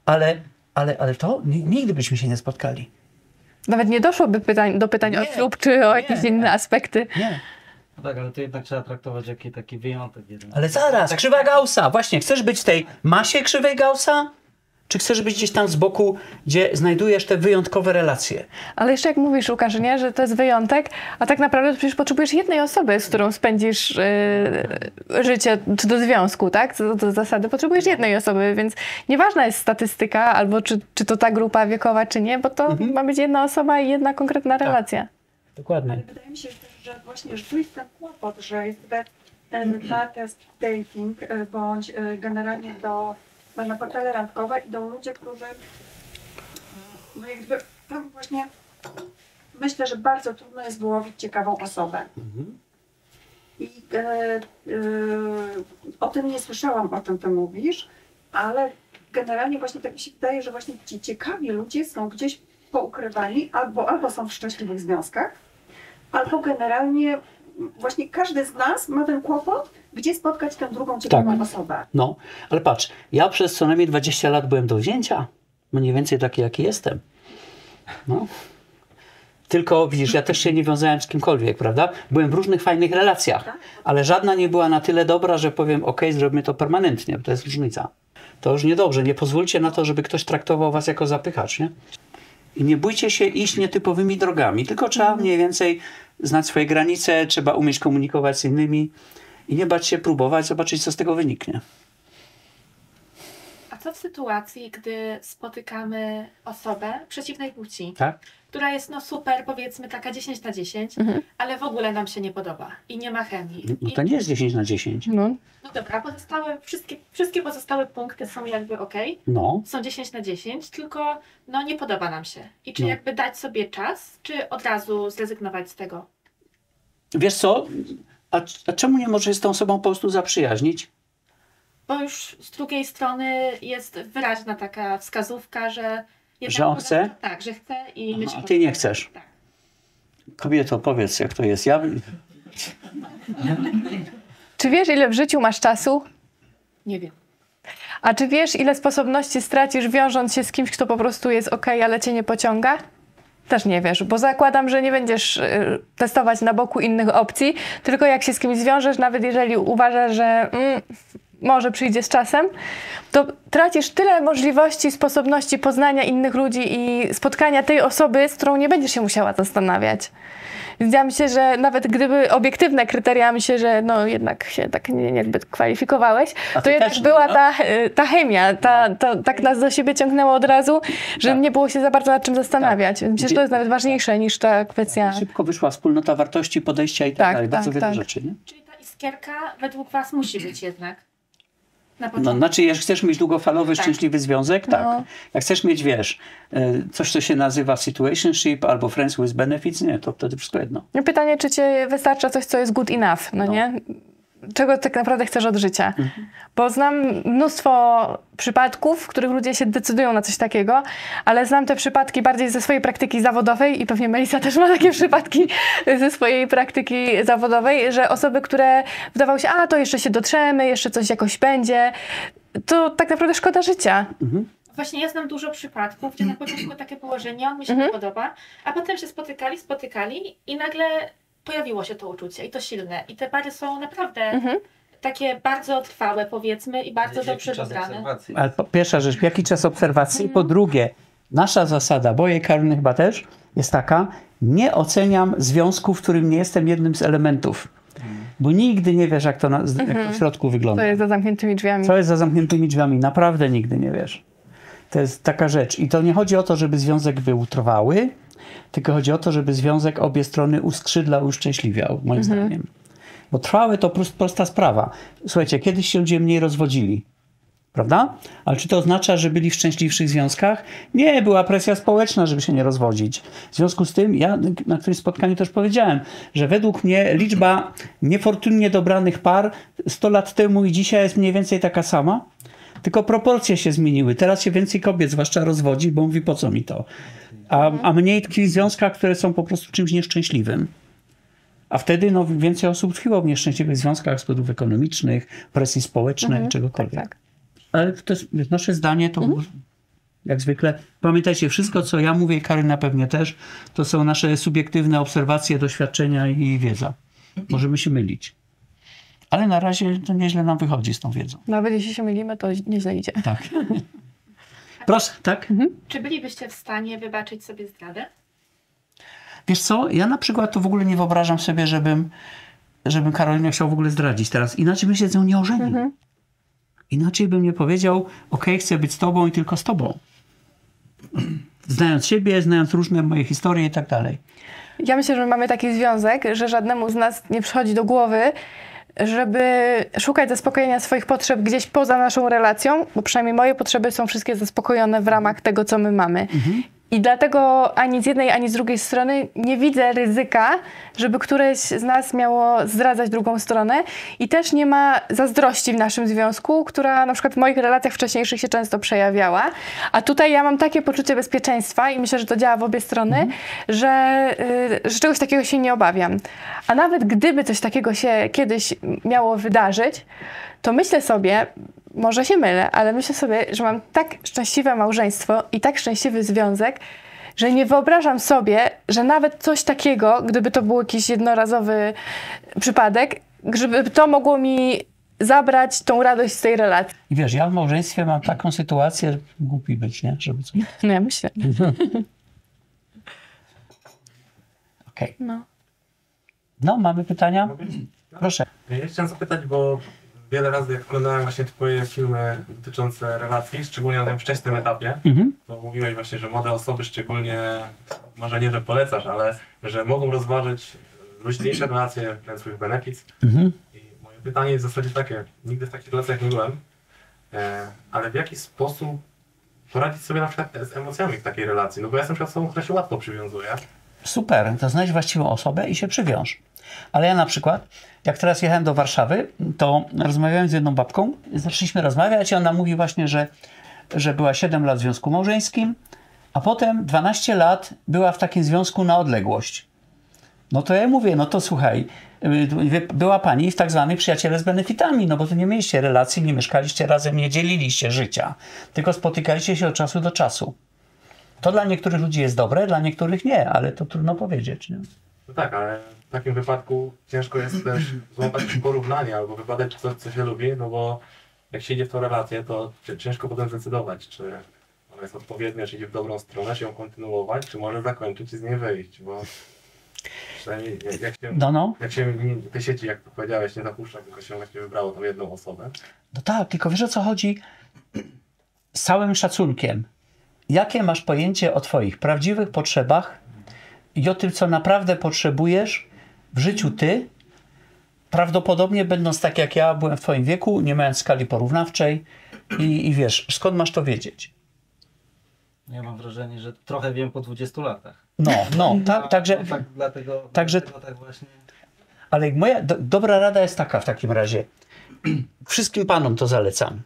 ale to nigdy byśmy się nie spotkali. Nawet nie doszłoby do pytań o ślub czy o jakieś inne aspekty. Nie. No tak, ale to jednak trzeba traktować jako taki wyjątek jeden. Ale zaraz, krzywa Gaussa. Właśnie, chcesz być w tej masie krzywej Gaussa? Czy chcesz być gdzieś tam z boku, gdzie znajdujesz te wyjątkowe relacje? Ale jeszcze jak mówisz, Łukasz, nie, że to jest wyjątek, a tak naprawdę to przecież potrzebujesz jednej osoby, z którą spędzisz życie, czy do związku, tak? Co do zasady potrzebujesz jednej osoby, więc nieważna jest statystyka, albo czy to ta grupa wiekowa, czy nie, bo to ma być jedna osoba i jedna konkretna relacja. Dokładnie. Ale wydaje mi się też, że właśnie że tu jest ten kłopot, że jest ten test dating, bądź generalnie na portale randkowe idą ludzie, którzy jakby tam właśnie myślę, że bardzo trudno jest wyłowić ciekawą osobę. I o tym nie słyszałam, o czym ty mówisz, ale generalnie właśnie tak mi się wydaje, że właśnie ci ciekawi ludzie są gdzieś poukrywani, albo są w szczęśliwych związkach, albo generalnie właśnie każdy z nas ma ten kłopot, gdzie spotkać tę drugą ciekawą osobę. No, ale patrz, ja przez co najmniej 20 lat byłem do wzięcia. Mniej więcej taki, jaki jestem. No. Tylko widzisz, ja też się nie wiązałem z kimkolwiek, prawda? Byłem w różnych fajnych relacjach, ale żadna nie była na tyle dobra, że powiem, okej, zrobimy to permanentnie, to jest różnica. To już niedobrze. Nie pozwólcie na to, żeby ktoś traktował was jako zapychacz, nie? I nie bójcie się iść nietypowymi drogami, tylko trzeba mniej więcej znać swoje granice, trzeba umieć komunikować z innymi i nie bać się próbować, zobaczyć, co z tego wyniknie. A co w sytuacji, gdy spotykamy osobę przeciwnej płci, Tak? która jest no super, powiedzmy taka 10/10, ale w ogóle nam się nie podoba i nie ma chemii. No to nie jest 10/10. No. No dobra, wszystkie pozostałe punkty są jakby okej, No. są 10/10, tylko no nie podoba nam się. I czy No. jakby dać sobie czas, czy od razu zrezygnować z tego? Wiesz co? A czemu nie możesz z tą osobą po prostu zaprzyjaźnić? Bo już z drugiej strony jest wyraźna taka wskazówka, że... jednak Że on chce? Tak, że chce i my się A ty nie chcesz. Tak. Kobieto, powiedz, jak to jest. Czy wiesz, ile w życiu masz czasu? Nie wiem. A czy wiesz, ile sposobności stracisz, wiążąc się z kimś, kto po prostu jest okej, ale cię nie pociąga? Też nie wiesz, bo zakładam, że nie będziesz testować na boku innych opcji, tylko jak się z kimś zwiążesz, nawet jeżeli uważasz, że może przyjdzie z czasem, to tracisz tyle możliwości, sposobności poznania innych ludzi i spotkania tej osoby, z którą nie będziesz się musiała zastanawiać. Więc ja myślę, że nawet gdyby obiektywne kryteria, myślę, że no jednak się tak niezbyt kwalifikowałeś, to jednak była ta chemia, tak nas do siebie ciągnęło od razu, że nie było się za bardzo nad czym zastanawiać. Więc myślę, że to jest nawet ważniejsze niż ta kwestia... Szybko wyszła wspólnota wartości, podejścia i tak dalej. Bardzo wiele rzeczy, nie? Czyli ta iskierka według was musi być jednak na No, początku. znaczy, jak chcesz mieć długofalowy, szczęśliwy związek, tak. No. Jak chcesz mieć, wiesz, coś, co się nazywa situationship albo friends with benefits, nie, to wtedy wszystko jedno. Pytanie, czy cię wystarcza coś, co jest good enough, no nie? Czego tak naprawdę chcesz od życia? Bo znam mnóstwo przypadków, w których ludzie się decydują na coś takiego, ale znam te przypadki bardziej ze swojej praktyki zawodowej i pewnie Melisa też ma takie przypadki ze swojej praktyki zawodowej, że osoby, które wydawało się, to jeszcze się dotrzemy, jeszcze coś jakoś będzie, to tak naprawdę szkoda życia. Właśnie ja znam dużo przypadków, gdzie na początku takie położenie, on mi się nie podoba, a potem się spotykali i nagle pojawiło się to uczucie i to silne. I te pary są naprawdę takie bardzo trwałe, powiedzmy, i bardzo dobrze dobrane. Ale pierwsza rzecz, jaki czas obserwacji? Po drugie, nasza zasada, bo jej Karoliny chyba też, jest taka, nie oceniam związku, w którym nie jestem jednym z elementów. Bo nigdy nie wiesz, jak to w środku wygląda. To jest za zamkniętymi drzwiami. Co jest za zamkniętymi drzwiami? Naprawdę nigdy nie wiesz. To jest taka rzecz. I to nie chodzi o to, żeby związek był trwały, tylko chodzi o to, żeby związek obie strony uskrzydlał i uszczęśliwiał, moim zdaniem. Bo trwałe to prosta sprawa. Słuchajcie, kiedyś się ludzie mniej rozwodzili. Prawda? Ale czy to oznacza, że byli w szczęśliwszych związkach? Nie, była presja społeczna, żeby się nie rozwodzić. W związku z tym, ja na którymś spotkaniu też powiedziałem, że według mnie liczba niefortunnie dobranych par 100 lat temu i dzisiaj jest mniej więcej taka sama, tylko proporcje się zmieniły. Teraz się więcej kobiet zwłaszcza rozwodzi, bo mówi, po co mi to? A mniej tkwi w związkach, które są po prostu czymś nieszczęśliwym. A wtedy więcej osób tkwiło w nieszczęśliwych związkach z powodów ekonomicznych, presji społecznej, czegokolwiek. Tak. Ale to jest nasze zdanie, to jak zwykle. Pamiętajcie, wszystko, co ja mówię, i Karyna pewnie też, to są nasze subiektywne obserwacje, doświadczenia i wiedza. Możemy się mylić. Ale na razie to nieźle nam wychodzi z tą wiedzą. Nawet jeśli się mylimy, to nieźle idzie. Tak. Proszę, tak? Czy bylibyście w stanie wybaczyć sobie zdradę? Wiesz co, ja na przykład to w ogóle nie wyobrażam sobie, żebym Karolinę chciał w ogóle zdradzić teraz. Inaczej bym się z nią nie ożenił. Inaczej bym nie powiedział, okej, chcę być z tobą i tylko z tobą. Znając siebie, znając różne moje historie i tak dalej. Ja myślę, że mamy taki związek, że żadnemu z nas nie przychodzi do głowy, żeby szukać zaspokojenia swoich potrzeb gdzieś poza naszą relacją, bo przynajmniej moje potrzeby są wszystkie zaspokojone w ramach tego, co my mamy. I dlatego ani z jednej, ani z drugiej strony nie widzę ryzyka, żeby któreś z nas miało zdradzać drugą stronę i też nie ma zazdrości w naszym związku, która na przykład w moich relacjach wcześniejszych się często przejawiała. A tutaj ja mam takie poczucie bezpieczeństwa i myślę, że to działa w obie strony, że czegoś takiego się nie obawiam. A nawet gdyby coś takiego się kiedyś miało wydarzyć, to myślę sobie, może się mylę, ale myślę sobie, że mam tak szczęśliwe małżeństwo i tak szczęśliwy związek, że nie wyobrażam sobie, że nawet coś takiego, gdyby to był jakiś jednorazowy przypadek, żeby to mogło mi zabrać tą radość z tej relacji. I wiesz, ja w małżeństwie mam taką sytuację, głupi być, nie? Żeby coś... No ja myślę. Okej. No, mamy pytania? Proszę. Ja chciałem zapytać, bo wiele razy jak oglądałem właśnie twoje filmy dotyczące relacji, szczególnie na tym wczesnym etapie, to mówiłeś właśnie, że młode osoby szczególnie, może nie, że polecasz, ale że mogą rozważyć luźniejsze relacje, ten swój benefit. I moje pytanie jest w zasadzie takie, nigdy w takich relacjach nie byłem, ale w jaki sposób poradzić sobie na przykład z emocjami w takiej relacji? No bo ja jestem na przykład osobą, która się łatwo przywiązuje. Super, to znajdź właściwą osobę i się przywiąż. Ale ja na przykład, jak teraz jechałem do Warszawy, to rozmawiałem z jedną babką, zaczęliśmy rozmawiać i ona mówi właśnie, że była 7 lat w związku małżeńskim, a potem 12 lat była w takim związku na odległość. No to ja mówię, no to słuchaj, była pani w tak zwanych przyjaciele z benefitami, no bo tu nie mieliście relacji, nie mieszkaliście razem, nie dzieliliście życia, tylko spotykaliście się od czasu do czasu. To dla niektórych ludzi jest dobre, dla niektórych nie, ale to trudno powiedzieć. Nie? No tak, ale w takim wypadku ciężko jest też złapać porównanie albo wybadać coś, co się lubi, no bo jak się idzie w tą relację, to ciężko potem zdecydować, czy ona jest odpowiednia, czy idzie w dobrą stronę, czy ją kontynuować, czy może zakończyć i z niej wyjść, bo przynajmniej jak się te sieci, jak powiedziałeś, nie zapuszcza, tylko się właśnie wybrało tą jedną osobę. No tak, tylko wiesz o co chodzi? Z całym szacunkiem. Jakie masz pojęcie o twoich prawdziwych potrzebach i o tym, co naprawdę potrzebujesz w życiu ty, prawdopodobnie będąc tak jak ja byłem w twoim wieku, nie mając skali porównawczej i wiesz, skąd masz to wiedzieć? Ja mam wrażenie, że trochę wiem po 20 latach. No, także... No, tak, dlatego tak właśnie... Ale moja dobra rada jest taka w takim razie. Wszystkim panom to zalecam.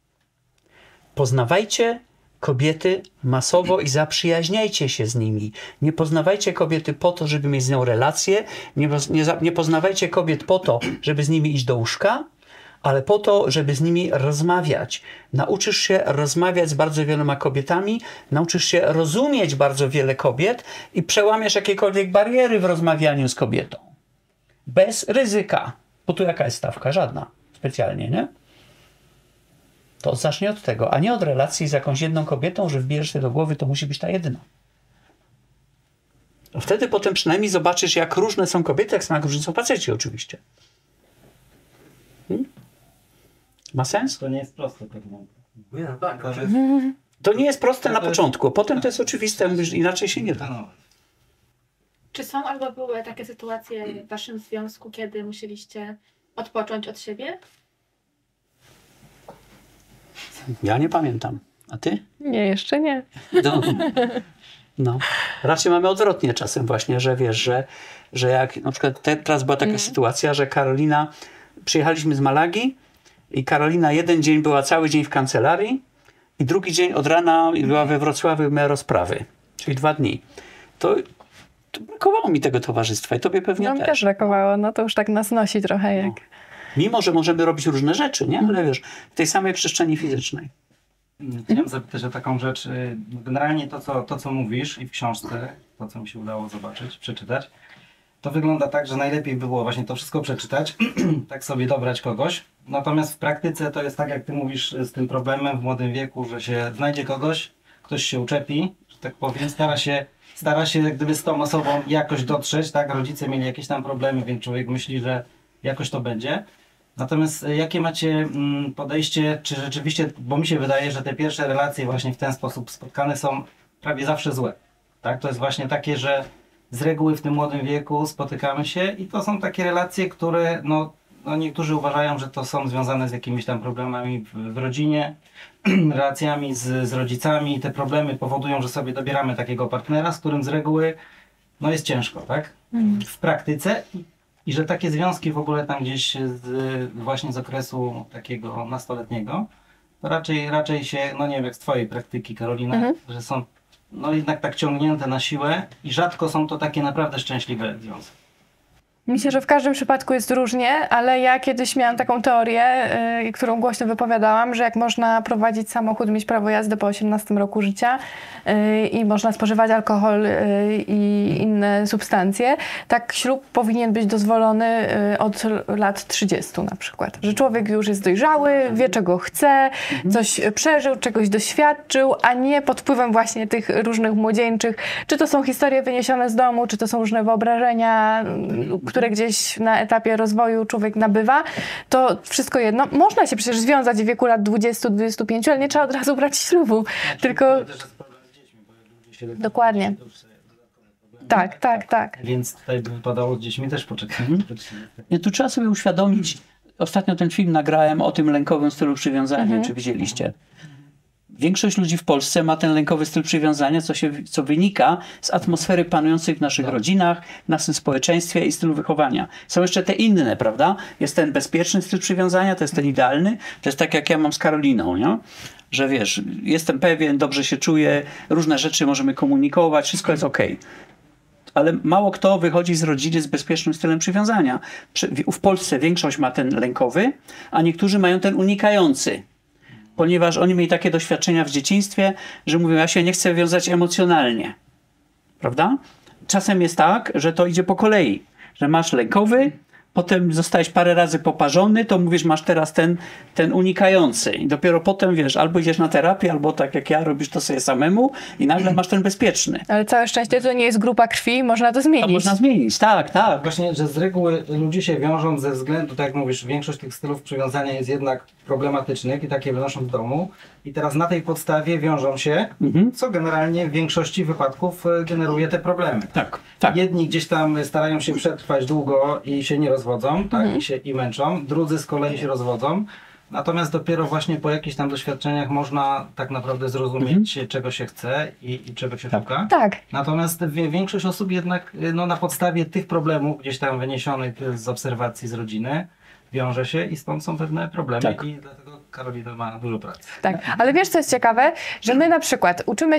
Poznawajcie kobiety masowo i zaprzyjaźniajcie się z nimi. Nie poznawajcie kobiety po to, żeby mieć z nią relacje. Nie poznawajcie kobiet po to, żeby z nimi iść do łóżka, ale po to, żeby z nimi rozmawiać. Nauczysz się rozmawiać z bardzo wieloma kobietami, nauczysz się rozumieć bardzo wiele kobiet i przełamiesz jakiekolwiek bariery w rozmawianiu z kobietą. Bez ryzyka. Bo tu jaka jest stawka? Żadna. Specjalnie, nie? To zacznij od tego, a nie od relacji z jakąś jedną kobietą, że wbierzesz się do głowy, to musi być ta jedna. Wtedy potem przynajmniej zobaczysz, jak różne są kobiety, jak różni są faceci oczywiście. Ma sens? To nie jest proste. Tak nie, no tak. To nie jest proste na początku, potem to jest oczywiste, mówisz, inaczej się nie da. Czy są albo były takie sytuacje w waszym związku, kiedy musieliście odpocząć od siebie? Ja nie pamiętam. A ty? Nie, jeszcze nie. No. Raczej mamy odwrotnie czasem właśnie, że wiesz, że jak na przykład teraz była taka sytuacja, że Karolina, przyjechaliśmy z Malagi i Karolina jeden dzień była cały dzień w kancelarii i drugi dzień od rana była we Wrocławiu, miała rozprawy. Czyli 2 dni. To brakowało mi tego towarzystwa i tobie pewnie No mi też brakowało, no to już tak nas nosi trochę jak... Mimo, że możemy robić różne rzeczy, nie? Ale wiesz, w tej samej przestrzeni fizycznej. Chciałem zapytać o taką rzecz. Generalnie to, co mówisz i w książce, to, co mi się udało zobaczyć, przeczytać, to wygląda tak, że najlepiej by było właśnie to wszystko przeczytać, tak sobie dobrać kogoś. Natomiast w praktyce to jest tak, jak ty mówisz z tym problemem w młodym wieku, że się znajdzie kogoś, ktoś się uczepi, że tak powiem, stara się jak gdyby z tą osobą jakoś dotrzeć, tak? Rodzice mieli jakieś tam problemy, więc człowiek myśli, że jakoś to będzie. Natomiast jakie macie podejście, czy rzeczywiście, bo mi się wydaje, że te pierwsze relacje właśnie w ten sposób spotkane są prawie zawsze złe. Tak? To jest właśnie takie, że z reguły w tym młodym wieku spotykamy się i to są takie relacje, które no niektórzy uważają, że to są związane z jakimiś tam problemami w rodzinie, relacjami z rodzicami i te problemy powodują, że sobie dobieramy takiego partnera, z którym z reguły no jest ciężko, tak? W praktyce. I że takie związki w ogóle tam gdzieś właśnie z okresu takiego nastoletniego, to raczej się, no nie wiem jak z twojej praktyki, Karolina, że są no jednak tak ciągnięte na siłę i rzadko są to takie naprawdę szczęśliwe związki. Myślę, że w każdym przypadku jest różnie, ale ja kiedyś miałam taką teorię, którą głośno wypowiadałam, że jak można prowadzić samochód, mieć prawo jazdy po 18 roku życia i można spożywać alkohol i inne substancje, tak ślub powinien być dozwolony od lat 30 na przykład. Że człowiek już jest dojrzały, wie czego chce, coś przeżył, czegoś doświadczył, a nie pod wpływem właśnie tych różnych młodzieńczych, czy to są historie wyniesione z domu, czy to są różne wyobrażenia, które gdzieś na etapie rozwoju człowiek nabywa, to wszystko jedno. Można się przecież związać w wieku lat 20-25, ale nie trzeba od razu brać ślubu, tylko... Dokładnie. Tak. Więc tutaj by wypadało z dziećmi też poczekać. Tu trzeba sobie uświadomić, ostatnio ten film nagrałem o tym lękowym stylu przywiązania, czy widzieliście. Większość ludzi w Polsce ma ten lękowy styl przywiązania, co wynika z atmosfery panującej w naszych rodzinach, w naszym społeczeństwie i stylu wychowania. Są jeszcze te inne, prawda? Jest ten bezpieczny styl przywiązania, to jest ten idealny. To jest tak, jak ja mam z Karoliną, nie? Że wiesz, jestem pewien, dobrze się czuję, różne rzeczy możemy komunikować, wszystko jest okej. Ale mało kto wychodzi z rodziny z bezpiecznym stylem przywiązania. W Polsce większość ma ten lękowy, a niektórzy mają ten unikający. Ponieważ oni mieli takie doświadczenia w dzieciństwie, że mówią, ja się nie chcę wiązać emocjonalnie. Prawda? Czasem jest tak, że to idzie po kolei. Że masz lękowy, potem zostałeś parę razy poparzony, to mówisz, masz teraz ten unikający. I dopiero potem, wiesz, albo idziesz na terapię, albo tak jak ja, robisz to sobie samemu i nagle masz ten bezpieczny. Ale całe szczęście to nie jest grupa krwi, można to zmienić. A można zmienić, tak. Właśnie, że z reguły ludzie się wiążą ze względu, tak jak mówisz, większość tych stylów przywiązania jest jednak problematycznych i takie wynoszą w domu. I teraz na tej podstawie wiążą się, co generalnie w większości wypadków generuje te problemy. Tak. Jedni gdzieś tam starają się przetrwać długo i się nie rozwodzą, tak, i męczą. Drudzy z kolei się rozwodzą. Natomiast dopiero właśnie po jakichś tam doświadczeniach można tak naprawdę zrozumieć, czego się chce i czego się szuka. Tak. Natomiast większość osób jednak na podstawie tych problemów gdzieś tam wyniesionych z obserwacji z rodziny wiąże się i stąd są pewne problemy i dlatego Karolina ma dużo pracy. Tak, ale wiesz co jest ciekawe? Że my na przykład uczymy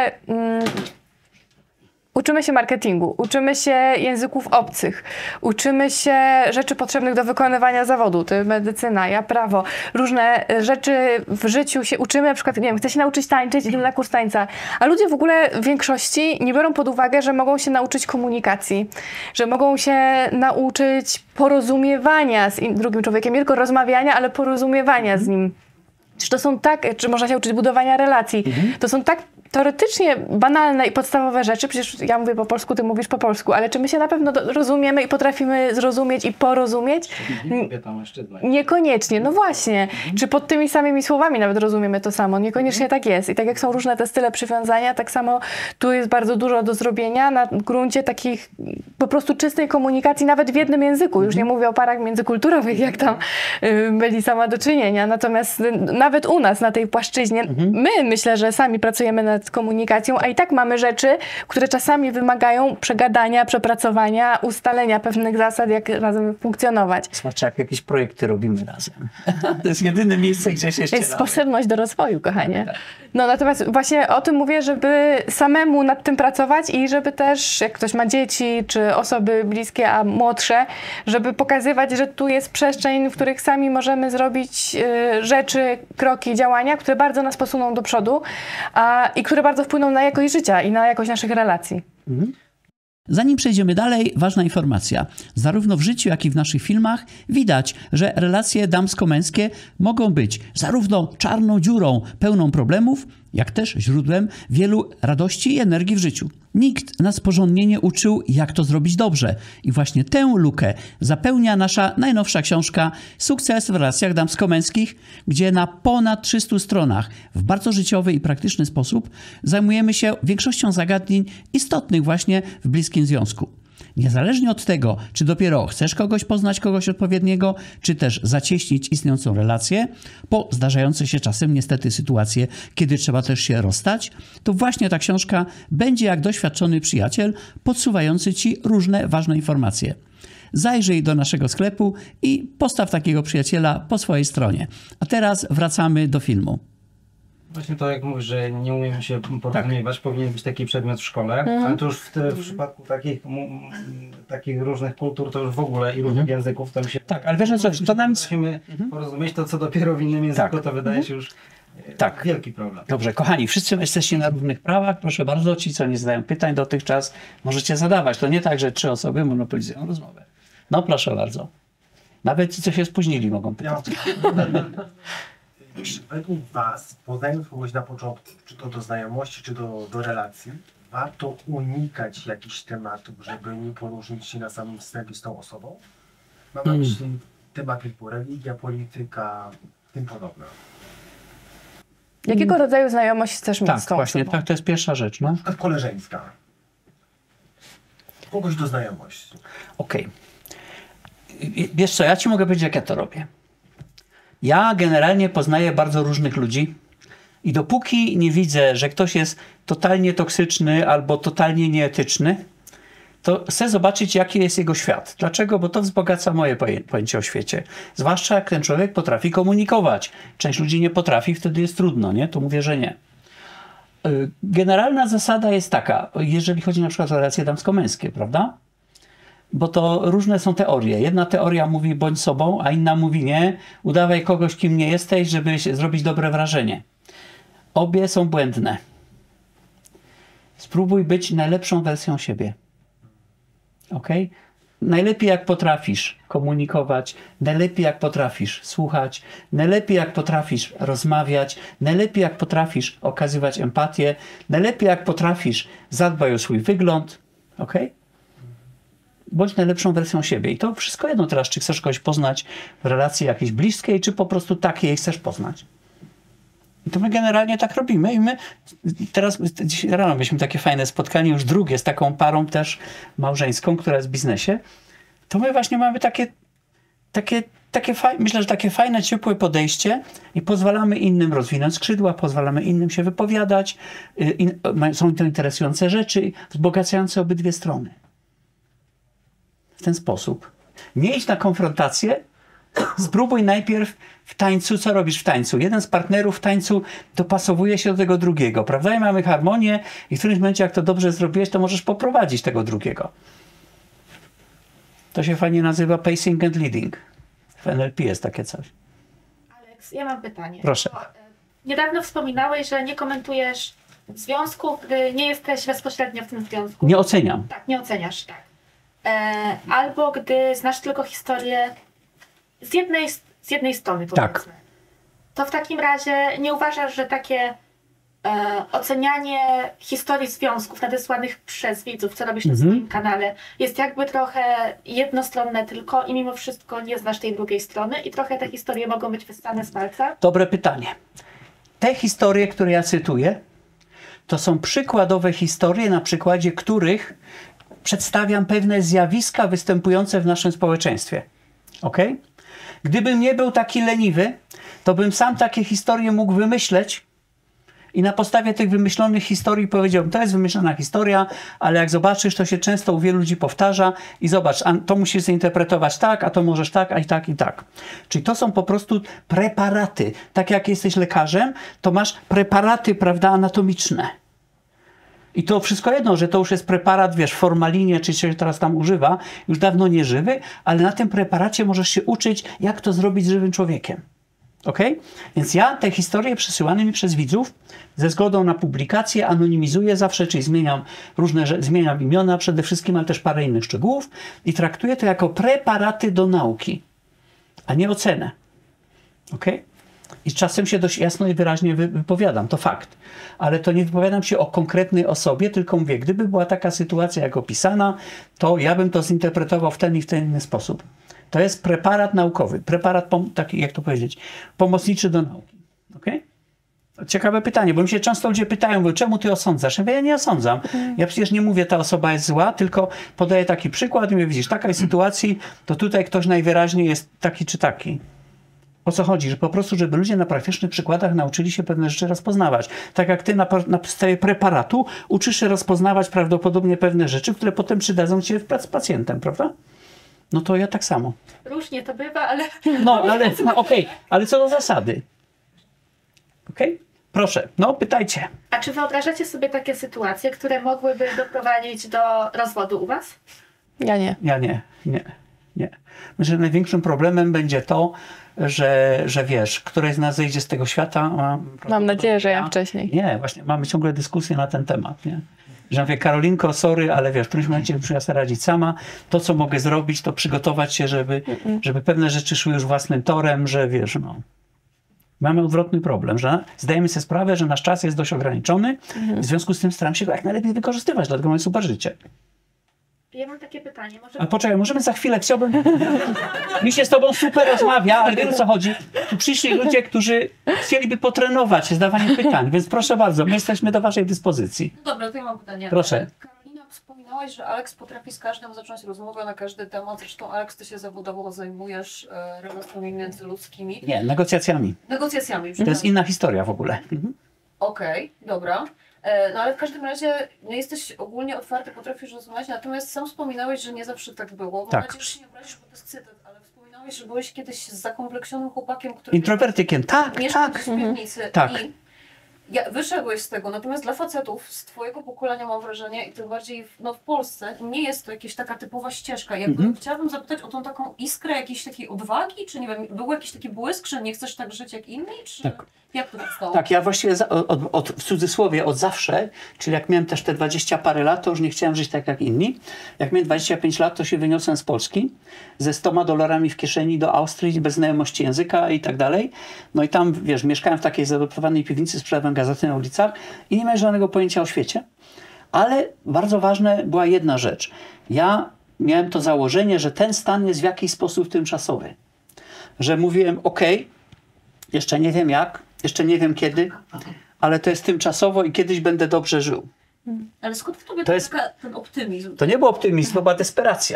się marketingu, uczymy się języków obcych, uczymy się rzeczy potrzebnych do wykonywania zawodu, to medycyna, ja prawo, różne rzeczy w życiu się uczymy, na przykład, nie wiem, chcę się nauczyć tańczyć, idę na kurs tańca, a ludzie w ogóle w większości nie biorą pod uwagę, że mogą się nauczyć komunikacji, że mogą się nauczyć porozumiewania z drugim człowiekiem, nie tylko rozmawiania, ale porozumiewania z nim. Czy można się uczyć budowania relacji. To są tak teoretycznie banalne i podstawowe rzeczy, przecież ja mówię po polsku, ty mówisz po polsku, ale czy my się na pewno rozumiemy i potrafimy zrozumieć i porozumieć? Niekoniecznie, no właśnie. Czy pod tymi samymi słowami nawet rozumiemy to samo? Niekoniecznie tak jest. I tak jak są różne te style przywiązania, tak samo tu jest bardzo dużo do zrobienia na gruncie takich po prostu czystej komunikacji, nawet w jednym języku. Już nie mówię o parach międzykulturowych, jak tam Melisa ma do czynienia. Natomiast nawet u nas na tej płaszczyźnie, myślę, że sami pracujemy nad komunikacją, a i tak mamy rzeczy, które czasami wymagają przegadania, przepracowania, ustalenia pewnych zasad, jak razem funkcjonować. Zwłaszcza jak jakieś projekty robimy razem. To jest jedyne miejsce, gdzie się ścieramy. Jest sposobność do rozwoju, kochanie. No natomiast właśnie o tym mówię, żeby samemu nad tym pracować i żeby też, jak ktoś ma dzieci, czy osoby bliskie, a młodsze, żeby pokazywać, że tu jest przestrzeń, w których sami możemy zrobić rzeczy, kroki, działania, które bardzo nas posuną do przodu i które bardzo wpłyną na jakość życia i na jakość naszych relacji. Zanim przejdziemy dalej, ważna informacja. Zarówno w życiu, jak i w naszych filmach widać, że relacje damsko-męskie mogą być zarówno czarną dziurą pełną problemów, jak też źródłem wielu radości i energii w życiu. Nikt nas porządnie nie uczył, jak to zrobić dobrze. I właśnie tę lukę zapełnia nasza najnowsza książka Sukces w relacjach damsko-męskich, gdzie na ponad 300 stronach w bardzo życiowy i praktyczny sposób zajmujemy się większością zagadnień istotnych właśnie w bliskim związku. Niezależnie od tego, czy dopiero chcesz poznać kogoś odpowiedniego, czy też zacieśnić istniejącą relację, po zdarzające się czasem niestety sytuacje, kiedy trzeba też się rozstać, to właśnie ta książka będzie jak doświadczony przyjaciel podsuwający Ci różne ważne informacje. Zajrzyj do naszego sklepu i postaw takiego przyjaciela po swojej stronie. A teraz wracamy do filmu. Właśnie to jak mówisz, że nie umiemy się porozumiewać, powinien być taki przedmiot w szkole, ale to już w przypadku takich różnych kultur to już w ogóle i różnych języków to mi się... Tak, ale wiesz co, to nam... Musimy porozumieć to, co dopiero w innym języku, to wydaje się już wielki problem. Dobrze, kochani, wszyscy jesteście na równych prawach. Proszę bardzo, ci, co nie zadają pytań dotychczas, możecie zadawać. To nie tak, że 3 osoby monopolizują rozmowę. No proszę bardzo. Nawet ci, co się spóźnili, mogą pytać. Czy według Was, poznając kogoś na początku, czy to do znajomości, czy do relacji, warto unikać jakichś tematów, żeby nie poruszyć się na samym wstępie z tą osobą? Mam na myśli tematy typu religia, polityka, tym podobne. Jakiego rodzaju znajomość chcesz mieć z tą właśnie, osobą? tak, to jest pierwsza rzecz. No. Na przykład koleżeńska. Kogoś do znajomości. Okej. Wiesz co, ja ci mogę powiedzieć, jak ja to robię. Ja generalnie poznaję bardzo różnych ludzi i dopóki nie widzę, że ktoś jest totalnie toksyczny albo totalnie nieetyczny, to chcę zobaczyć, jaki jest jego świat. Dlaczego? Bo to wzbogaca moje pojęcie o świecie. Zwłaszcza jak ten człowiek potrafi komunikować. Część ludzi nie potrafi, wtedy jest trudno, nie? To mówię, że nie. Generalna zasada jest taka, jeżeli chodzi na przykład o relacje damsko-męskie, prawda? Bo to różne są teorie. Jedna teoria mówi bądź sobą, a inna mówi nie, udawaj kogoś, kim nie jesteś, żeby zrobić dobre wrażenie. Obie są błędne. Spróbuj być najlepszą wersją siebie. Ok? Najlepiej jak potrafisz komunikować, najlepiej jak potrafisz słuchać, najlepiej jak potrafisz rozmawiać, najlepiej jak potrafisz okazywać empatię, najlepiej jak potrafisz zadbaj o swój wygląd. Ok? Bądź najlepszą wersją siebie. I to wszystko jedno teraz, czy chcesz kogoś poznać w relacji jakiejś bliskiej, czy po prostu takiej chcesz poznać. I to my generalnie tak robimy i my teraz, dzisiaj rano mieliśmy takie fajne spotkanie, już drugie z taką parą też małżeńską, która jest w biznesie. To my właśnie mamy myślę, że takie fajne, ciepłe podejście i pozwalamy innym rozwinąć skrzydła, pozwalamy innym się wypowiadać, są to interesujące rzeczy, wzbogacające obydwie strony. W ten sposób. Nie idź na konfrontację, spróbuj najpierw w tańcu, co robisz w tańcu. Jeden z partnerów w tańcu dopasowuje się do tego drugiego, prawda? I mamy harmonię i w którymś momencie, jak to dobrze zrobiłeś, to możesz poprowadzić tego drugiego. To się fajnie nazywa pacing and leading. W NLP jest takie coś. Aleks, ja mam pytanie. Proszę. Bo, niedawno wspominałeś, że nie komentujesz związku, gdy nie jesteś bezpośrednio w tym związku. Nie oceniam. Tak, nie oceniasz, tak. Albo gdy znasz tylko historię z jednej strony, powiedzmy. Tak. To w takim razie nie uważasz, że takie ocenianie historii związków nadesłanych przez widzów, co robisz na swoim kanale, jest jakby trochę jednostronne tylko i mimo wszystko nie znasz tej drugiej strony i trochę te historie mogą być wyssane z palca? Dobre pytanie. Te historie, które ja cytuję, to są przykładowe historie, na przykładzie których przedstawiam pewne zjawiska występujące w naszym społeczeństwie. Ok? Gdybym nie był taki leniwy, to bym sam takie historie mógł wymyśleć i na podstawie tych wymyślonych historii powiedziałbym, to jest wymyślona historia, ale jak zobaczysz, to się często u wielu ludzi powtarza i zobacz, a to musisz zinterpretować tak, a to możesz tak, a i tak, i tak. Czyli to są po prostu preparaty. Tak jak jesteś lekarzem, to masz preparaty, prawda, anatomiczne. I to wszystko jedno, że to już jest preparat, wiesz, w formalinie, czy się teraz tam używa, już dawno nieżywy, ale na tym preparacie możesz się uczyć, jak to zrobić z żywym człowiekiem. Ok? Więc ja te historie przesyłane mi przez widzów ze zgodą na publikację anonimizuję zawsze, czyli zmieniam imiona przede wszystkim, ale też parę innych szczegółów i traktuję to jako preparaty do nauki, a nie ocenę. Ok? I czasem się dość jasno i wyraźnie wypowiadam, to fakt. Ale to nie wypowiadam się o konkretnej osobie, tylko mówię, gdyby była taka sytuacja jak opisana, to ja bym to zinterpretował w ten i w ten inny sposób. To jest preparat naukowy, preparat taki, jak to powiedzieć, pomocniczy do nauki. Okay? Ciekawe pytanie, bo mi się często ludzie pytają, bo czemu ty osądzasz? Ja nie osądzam. Ja przecież nie mówię, ta osoba jest zła, tylko podaję taki przykład i mówię, widzisz, takiej sytuacji, to tutaj ktoś najwyraźniej jest taki czy taki. O co chodzi? Że po prostu, żeby ludzie na praktycznych przykładach nauczyli się pewne rzeczy rozpoznawać. Tak jak ty na podstawie preparatu uczysz się rozpoznawać prawdopodobnie pewne rzeczy, które potem przydadzą ci się w pracy z pacjentem, prawda? No to ja tak samo. Różnie to bywa, ale... No, ale okej, ale co do zasady. Okej? Proszę, no pytajcie. A czy wyobrażacie sobie takie sytuacje, które mogłyby doprowadzić do rozwodu u was? Ja nie. Ja nie. Myślę, że największym problemem będzie to, że wiesz, któreś z nas zejdzie z tego świata. Mam nadzieję, że ja wcześniej. Nie, właśnie mamy ciągle dyskusję na ten temat, nie? Że ja mówię, Karolinko, sorry, ale wiesz, w którymś momencie muszę sobie radzić sama. To, co mogę zrobić, to przygotować się, żeby pewne rzeczy szły już własnym torem, że wiesz, no. Mamy odwrotny problem, że zdajemy sobie sprawę, że nasz czas jest dość ograniczony, w związku z tym staram się go jak najlepiej wykorzystywać, dlatego mamy super życie. Ja mam takie pytanie. A poczekaj, możemy za chwilę, chciałbym... Mi się z tobą super rozmawia, ale wiesz o co chodzi. Tu przyszli ludzie, którzy chcieliby potrenować zadawanie pytań, więc proszę bardzo, my jesteśmy do waszej dyspozycji. No dobra, to ja mam pytanie. Proszę. Karolina, wspominałaś, że Aleks potrafi z każdym zacząć rozmowę na każdy temat. Zresztą Aleks, ty się zawodowo zajmujesz relacjami międzyludzkimi. Nie, negocjacjami. Negocjacjami. To jest inna historia w ogóle. Okej, dobra. No ale w każdym razie nie jesteś ogólnie otwarty, potrafisz rozumieć, natomiast sam wspominałeś, że nie zawsze tak było. Mam nadzieję, że się nie obrazisz, bo to jest cytat, ale wspominałeś, że byłeś kiedyś z zakompleksionym chłopakiem, który... Introwertykiem, tak. W piwnicy. Tak. I wyszedłeś z tego, natomiast dla facetów z twojego pokolenia mam wrażenie, i tym bardziej w Polsce, nie jest to jakaś taka typowa ścieżka. Jakby chciałabym zapytać o tą taką iskrę jakiejś takiej odwagi, czy nie wiem, był jakiś taki błysk, że nie chcesz tak żyć jak inni, czy jak to stało? Tak, ja właściwie w cudzysłowie od zawsze, czyli jak miałem też te 20 parę lat, to już nie chciałem żyć tak jak inni. Jak miałem 25 lat, to się wyniosłem z Polski ze $100 w kieszeni do Austrii, bez znajomości języka i tak dalej. No i tam, wiesz, mieszkałem w takiej zaadoptowanej piwnicy, sprzedawałem gazety na ulicach i nie miałem żadnego pojęcia o świecie. Ale bardzo ważna była jedna rzecz. Ja miałem to założenie, że ten stan jest w jakiś sposób tymczasowy. Że mówiłem, jeszcze nie wiem jak, jeszcze nie wiem kiedy, ale to jest tymczasowo i kiedyś będę dobrze żył. Ale skąd w tobie ten optymizm? To nie był optymizm, to była desperacja.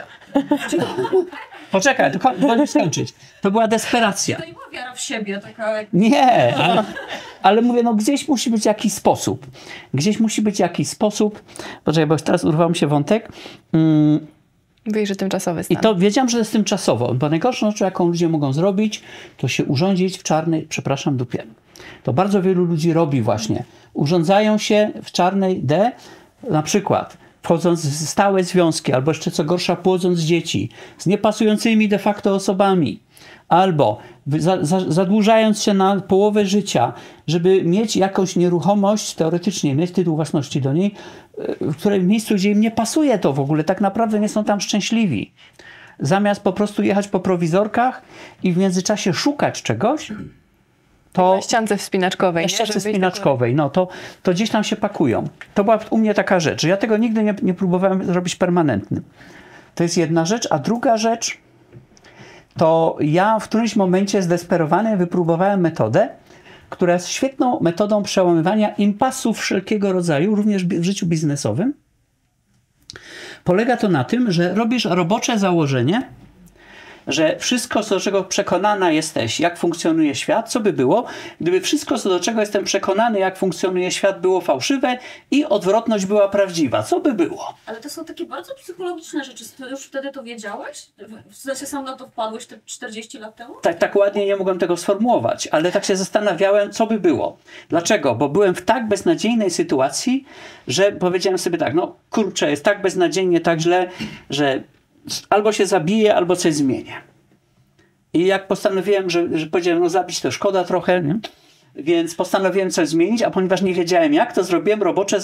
Poczekaj, to skończyć. To była desperacja. To nie była wiara w siebie, taka... Nie, ale mówię, no gdzieś musi być jakiś sposób. Gdzieś musi być jakiś sposób. Poczekaj, bo teraz urwał mi się wątek. Mówisz, że tymczasowy stan. I to wiedziałam, że to jest tymczasowo, bo najgorszą rzeczą, jaką ludzie mogą zrobić, to się urządzić w czarnej, dupie. To bardzo wielu ludzi robi właśnie. Urządzają się w czarnej D, na przykład wchodząc w stałe związki, albo jeszcze co gorsza, płodząc dzieci z niepasującymi de facto osobami, albo zadłużając się na połowę życia, żeby mieć jakąś nieruchomość, teoretycznie mieć tytuł własności do niej, w której miejscu, gdzie im nie pasuje to w ogóle, tak naprawdę nie są tam szczęśliwi. Zamiast po prostu jechać po prowizorkach i w międzyczasie szukać czegoś, to... Na ściance wspinaczkowej. Na ściance wspinaczkowej, no to gdzieś tam się pakują. To była u mnie taka rzecz, że ja tego nigdy nie próbowałem zrobić permanentnym. To jest jedna rzecz, a druga rzecz, to ja w którymś momencie zdesperowany wypróbowałem metodę, która jest świetną metodą przełamywania impasów wszelkiego rodzaju, również w życiu biznesowym. Polega to na tym, że robisz robocze założenie, że wszystko, co do czego przekonana jesteś, jak funkcjonuje świat, co by było, gdyby wszystko, co do czego jestem przekonany, jak funkcjonuje świat, było fałszywe i odwrotność była prawdziwa. Co by było? Ale to są takie bardzo psychologiczne rzeczy. Ty już wtedy to wiedziałeś? W sensie sam na to wpadłeś te 40 lat temu? Tak ładnie nie mogłem tego sformułować, ale tak się zastanawiałem, co by było. Dlaczego? Bo byłem w tak beznadziejnej sytuacji, że powiedziałem sobie tak, no kurczę, jest tak beznadziejnie, tak źle, że albo się zabiję, albo coś zmienię. I jak postanowiłem, że powiedziałem, no zabić to szkoda trochę, nie? Więc postanowiłem coś zmienić, a ponieważ nie wiedziałem jak, to zrobiłem robocze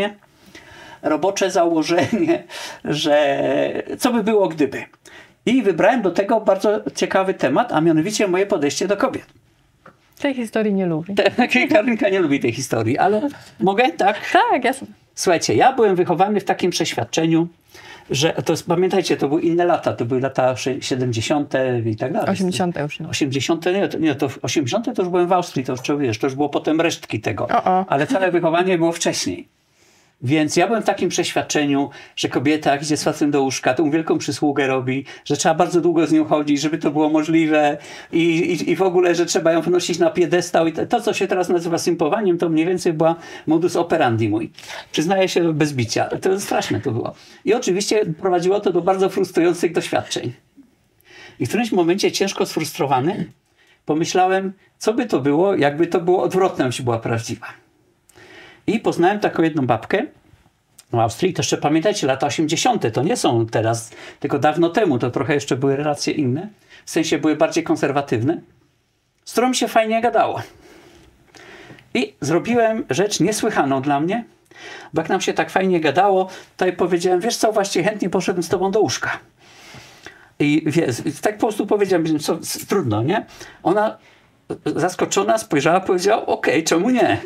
założenie, że co by było gdyby. I wybrałem do tego bardzo ciekawy temat, a mianowicie moje podejście do kobiet. Tej historii nie lubię. Karolinka nie lubi tej historii, ale mogę? Tak? Tak, jasne. Słuchajcie, ja byłem wychowany w takim przeświadczeniu, że to jest, pamiętajcie, to były inne lata, to były lata 70. i tak dalej. 80. już. No. 80. To 80. to już byłem w Austrii, to już było potem resztki tego. Ale całe wychowanie było wcześniej. Więc ja byłem w takim przeświadczeniu, że kobieta, jak idzie z facetem do łóżka, tą wielką przysługę robi, że trzeba bardzo długo z nią chodzić, żeby to było możliwe i w ogóle, że trzeba ją wnosić na piedestał. I to, co się teraz nazywa simpowaniem, to mniej więcej była modus operandi mój. Przyznaję się bez bicia. To straszne to było. I oczywiście prowadziło to do bardzo frustrujących doświadczeń. I w którymś momencie ciężko sfrustrowany pomyślałem, co by to było, jakby to było odwrotność była prawdziwa. I poznałem taką jedną babkę w Austrii, to jeszcze pamiętajcie, lata 80. to nie są teraz, tylko dawno temu, to trochę jeszcze były relacje inne, w sensie były bardziej konserwatywne, z którą się fajnie gadało. I zrobiłem rzecz niesłychaną dla mnie, bo jak nam się tak fajnie gadało, to ja powiedziałem, wiesz co, właściwie chętnie poszedłem z tobą do łóżka. I wiesz, tak po prostu powiedziałem, co trudno, nie? Ona zaskoczona spojrzała, powiedziała, okej, czemu nie?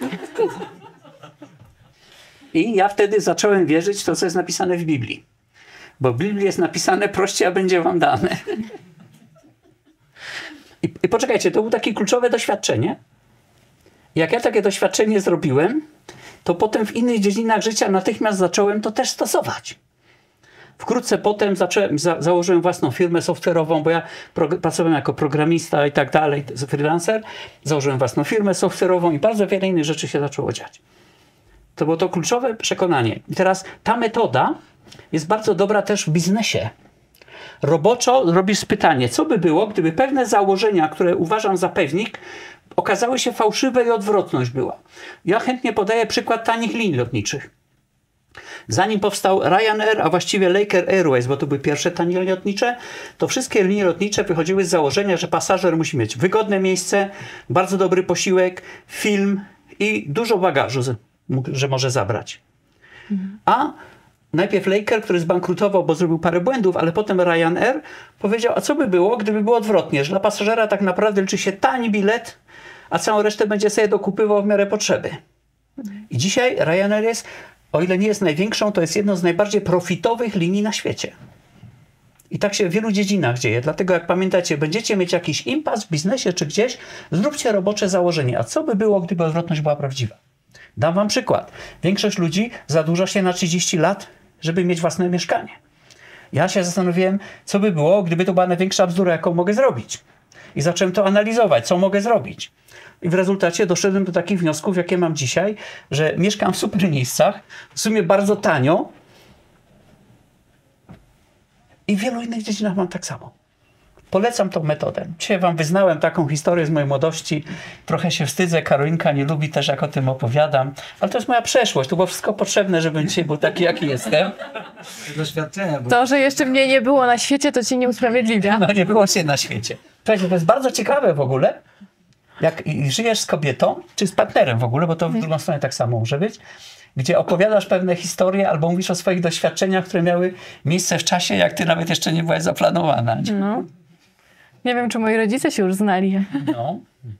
I ja wtedy zacząłem wierzyć w to, co jest napisane w Biblii. Bo w Biblii jest napisane, proście, a będzie wam dane. I poczekajcie, to było takie kluczowe doświadczenie. Jak ja takie doświadczenie zrobiłem, to potem w innych dziedzinach życia natychmiast zacząłem to też stosować. Wkrótce potem założyłem własną firmę software'ową, bo ja pracowałem jako programista i tak dalej, freelancer. Założyłem własną firmę software'ową i bardzo wiele innych rzeczy się zaczęło dziać. To było to kluczowe przekonanie. I teraz ta metoda jest bardzo dobra też w biznesie. Roboczo robisz pytanie, co by było, gdyby pewne założenia, które uważam za pewnik, okazały się fałszywe i odwrotność była. Ja chętnie podaję przykład tanich linii lotniczych. Zanim powstał Ryanair, a właściwie Laker Airways, bo to były pierwsze tanie linie lotnicze, to wszystkie linie lotnicze wychodziły z założenia, że pasażer musi mieć wygodne miejsce, bardzo dobry posiłek, film i dużo bagażu, że może zabrać. A najpierw Laker, który zbankrutował, bo zrobił parę błędów, ale potem Ryanair powiedział, a co by było, gdyby było odwrotnie, że dla pasażera tak naprawdę liczy się tani bilet, a całą resztę będzie sobie dokupywał w miarę potrzeby. I dzisiaj Ryanair jest, o ile nie jest największą, to jest jedną z najbardziej profitowych linii na świecie. I tak się w wielu dziedzinach dzieje. Dlatego jak pamiętacie, będziecie mieć jakiś impas w biznesie czy gdzieś, zróbcie robocze założenie. A co by było, gdyby odwrotność była prawdziwa? Dam wam przykład. Większość ludzi zadłuża się na 30 lat, żeby mieć własne mieszkanie. Ja się zastanowiłem, co by było, gdyby to była największa bzdura, jaką mogę zrobić. I zacząłem to analizować, co mogę zrobić. I w rezultacie doszedłem do takich wniosków, jakie mam dzisiaj, że mieszkam w super miejscach, w sumie bardzo tanio i w wielu innych dziedzinach mam tak samo. Polecam tą metodę. Dzisiaj wam wyznałem taką historię z mojej młodości. Trochę się wstydzę, Karolinka nie lubi też, jak o tym opowiadam. Ale to jest moja przeszłość. To było wszystko potrzebne, żebym dzisiaj był taki, jaki jestem. To, że jeszcze mnie nie było na świecie, to ci nie usprawiedliwia. No nie było się na świecie. Słuchajcie, to jest bardzo ciekawe w ogóle, jak żyjesz z kobietą, czy z partnerem w ogóle, bo to w drugą stronę tak samo może być, gdzie opowiadasz pewne historie albo mówisz o swoich doświadczeniach, które miały miejsce w czasie, jak ty nawet jeszcze nie byłaś zaplanowana. No. Nie wiem, czy moi rodzice się już znali. No.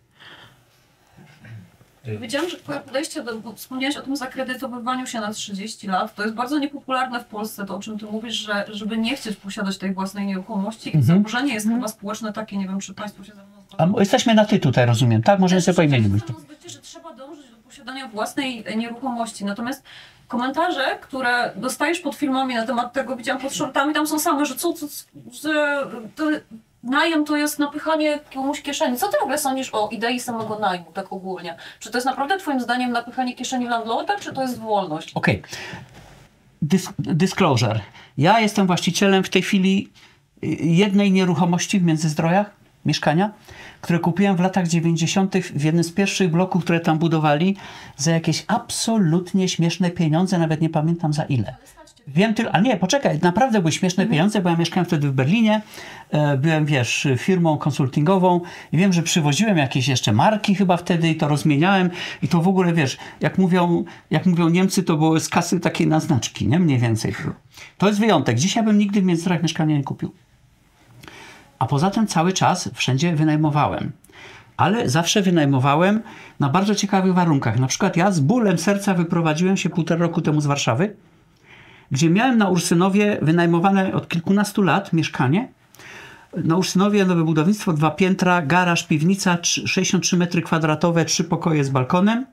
Wiedziałam, że twoje podejście, bo wspomniałeś o tym zakredytowywaniu się na 30 lat. To jest bardzo niepopularne w Polsce, to o czym ty mówisz, że żeby nie chcieć posiadać tej własnej nieruchomości. I założenie jest chyba społeczne takie, nie wiem, czy państwo się ze mną zgadzają. A jesteśmy na ty tutaj, rozumiem, tak? Możemy sobie po imieniu mówić. Że trzeba dążyć do posiadania własnej nieruchomości. Natomiast komentarze, które dostajesz pod filmami na temat tego, widziałam pod shortami, tam są same, że że to najem to jest napychanie komuś kieszeni. Co ty w ogóle sądzisz o idei samego najmu, tak ogólnie? Czy to jest naprawdę twoim zdaniem napychanie kieszeni landlorda, czy to jest wolność? Okej. Disclosure. Ja jestem właścicielem w tej chwili jednej nieruchomości w Międzyzdrojach, mieszkania, które kupiłem w latach 90. w jednym z pierwszych bloków, które tam budowali, za jakieś absolutnie śmieszne pieniądze, nawet nie pamiętam za ile. Wiem tylko, a nie, poczekaj, naprawdę były śmieszne pieniądze, bo ja mieszkałem wtedy w Berlinie, byłem, wiesz, firmą konsultingową i wiem, że przywoziłem jakieś jeszcze marki chyba wtedy i to rozmieniałem i to w ogóle, wiesz, jak mówią Niemcy, to było z kasy takiej na znaczki, nie? Mniej więcej. To jest wyjątek. Dzisiaj bym nigdy w Międzyzdrojach mieszkania nie kupił. A poza tym cały czas wszędzie wynajmowałem. Ale zawsze wynajmowałem na bardzo ciekawych warunkach. Na przykład ja z bólem serca wyprowadziłem się 1,5 roku temu z Warszawy, gdzie miałem na Ursynowie wynajmowane od kilkunastu lat mieszkanie. Na Ursynowie nowe budownictwo, 2 piętra, garaż, piwnica, 63 metry kwadratowe, 3 pokoje z balkonem.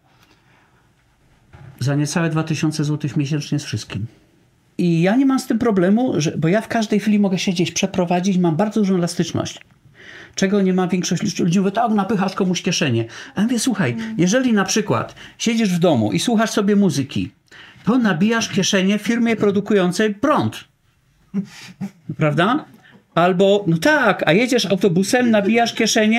Za niecałe 2000 zł miesięcznie z wszystkim. I ja nie mam z tym problemu, bo ja w każdej chwili mogę się gdzieś przeprowadzić, mam bardzo dużą elastyczność. Czego nie ma większość ludzi. Mówi, tak, napychasz komuś kieszenie. A ja mówię, słuchaj, jeżeli na przykład siedzisz w domu i słuchasz sobie muzyki, to nabijasz kieszenie firmie produkującej prąd. Prawda? Albo, no tak, a jedziesz autobusem, nabijasz kieszenie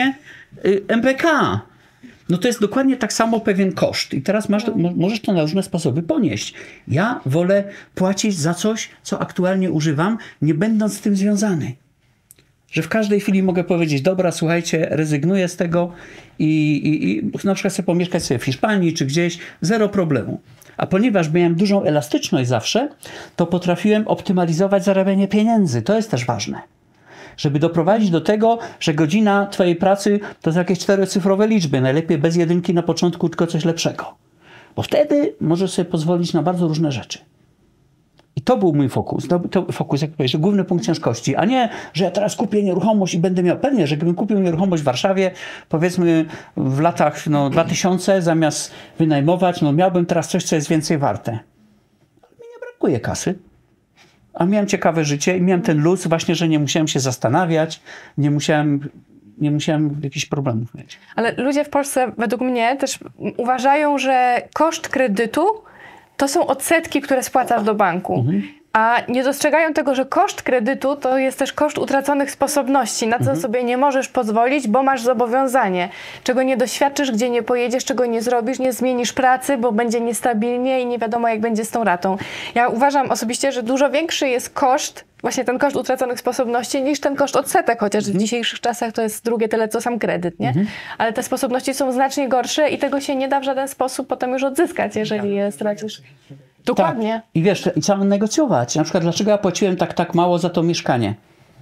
MPK. No to jest dokładnie tak samo pewien koszt. I teraz możesz to na różne sposoby ponieść. Ja wolę płacić za coś, co aktualnie używam, nie będąc z tym związany. Że w każdej chwili mogę powiedzieć, dobra, słuchajcie, rezygnuję z tego i na przykład chcę pomieszkać sobie w Hiszpanii czy gdzieś, zero problemu. A ponieważ miałem dużą elastyczność zawsze, to potrafiłem optymalizować zarabianie pieniędzy. To jest też ważne. Żeby doprowadzić do tego, że godzina twojej pracy to są jakieś 4-cyfrowe liczby. Najlepiej bez jedynki na początku, tylko coś lepszego. Bo wtedy możesz sobie pozwolić na bardzo różne rzeczy. I to był mój fokus. To fokus, jak powiedzieć, główny punkt ciężkości. A nie, że ja teraz kupię nieruchomość i będę miał... Pewnie, że gdybym kupił nieruchomość w Warszawie, powiedzmy w latach 2000, zamiast wynajmować, miałbym teraz coś, co jest więcej warte. Ale mi nie brakuje kasy. A miałem ciekawe życie i miałem ten luz właśnie, że nie musiałem się zastanawiać, nie musiałem jakichś problemów mieć. Ale ludzie w Polsce według mnie też uważają, że koszt kredytu to są odsetki, które spłacasz do banku. A nie dostrzegają tego, że koszt kredytu to jest też koszt utraconych sposobności, na co sobie nie możesz pozwolić, bo masz zobowiązanie. Czego nie doświadczysz, gdzie nie pojedziesz, czego nie zrobisz, nie zmienisz pracy, bo będzie niestabilnie i nie wiadomo, jak będzie z tą ratą. Ja uważam osobiście, że dużo większy jest koszt, właśnie ten koszt utraconych sposobności, niż ten koszt odsetek, chociaż w dzisiejszych czasach to jest drugie tyle, co sam kredyt, nie? Ale te sposobności są znacznie gorsze i tego się nie da w żaden sposób potem już odzyskać, jeżeli je stracisz. Dokładnie. Tak. I wiesz, i trzeba negocjować. Na przykład, dlaczego ja płaciłem tak mało za to mieszkanie?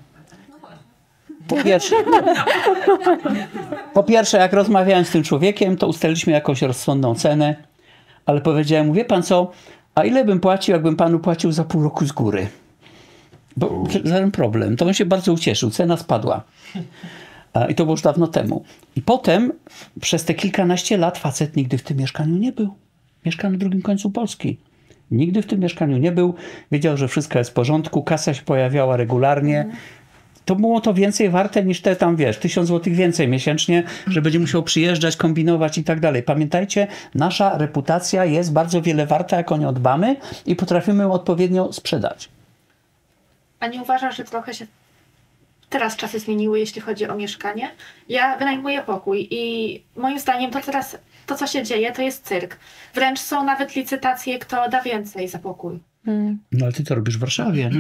Po pierwsze, jak rozmawiałem z tym człowiekiem, to ustaliliśmy jakąś rozsądną cenę, ale powiedziałem mu, wie pan co, a ile bym płacił, jakbym panu płacił za pół roku z góry? Bo żaden problem. To on się bardzo ucieszył. Cena spadła. I to było już dawno temu. I potem przez te kilkanaście lat facet nigdy w tym mieszkaniu nie był. Mieszkał na drugim końcu Polski. Nigdy w tym mieszkaniu nie był. Wiedział, że wszystko jest w porządku. Kasa się pojawiała regularnie. To było to więcej warte niż te tam, 1000 zł więcej miesięcznie, że będzie musiał przyjeżdżać, kombinować i tak dalej. Pamiętajcie, nasza reputacja jest bardzo wiele warta, jak o nią dbamy i potrafimy ją odpowiednio sprzedać. A nie uważasz, że trochę się teraz czasy zmieniły, jeśli chodzi o mieszkanie? Ja wynajmuję pokój i moim zdaniem to teraz, to co się dzieje, to jest cyrk. Wręcz są nawet licytacje, kto da więcej za pokój. No ale ty to robisz w Warszawie.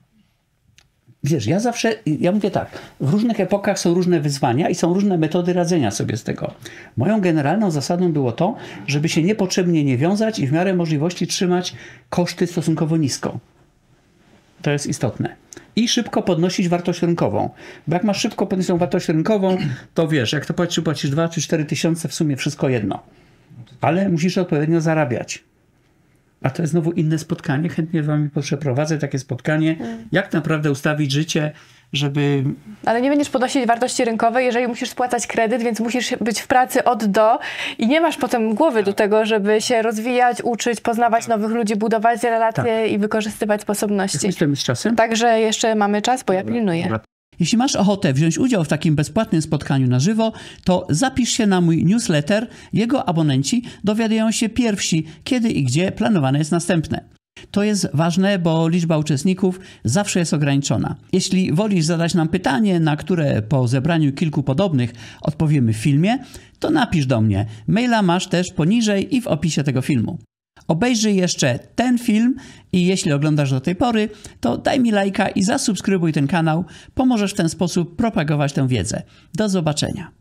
Wiesz, ja mówię tak, w różnych epokach są różne wyzwania i są różne metody radzenia sobie z tego. Moją generalną zasadą było to, żeby się niepotrzebnie nie wiązać i w miarę możliwości trzymać koszty stosunkowo nisko. To jest istotne. I szybko podnosić wartość rynkową. Bo jak masz szybko podniesioną wartość rynkową, to wiesz, jak to płacisz 2 czy 4 tysiące, w sumie wszystko jedno. Ale musisz odpowiednio zarabiać. A to jest znowu inne spotkanie. Chętnie wam przeprowadzę takie spotkanie. Jak naprawdę ustawić życie, żeby... Ale nie będziesz podnosić wartości rynkowej, jeżeli musisz spłacać kredyt, więc musisz być w pracy od do i nie masz potem głowy do tego, żeby się rozwijać, uczyć, poznawać nowych ludzi, budować relacje i wykorzystywać sposobności. Myślimy z czasem? Także jeszcze mamy czas, bo ja pilnuję. Jeśli masz ochotę wziąć udział w takim bezpłatnym spotkaniu na żywo, to zapisz się na mój newsletter. Jego abonenci dowiadują się pierwsi, kiedy i gdzie planowane jest następne. To jest ważne, bo liczba uczestników zawsze jest ograniczona. Jeśli wolisz zadać nam pytanie, na które po zebraniu kilku podobnych odpowiemy w filmie, to napisz do mnie. Maila masz też poniżej i w opisie tego filmu. Obejrzyj jeszcze ten film i jeśli oglądasz do tej pory, to daj mi lajka i zasubskrybuj ten kanał. Pomożesz w ten sposób propagować tę wiedzę. Do zobaczenia.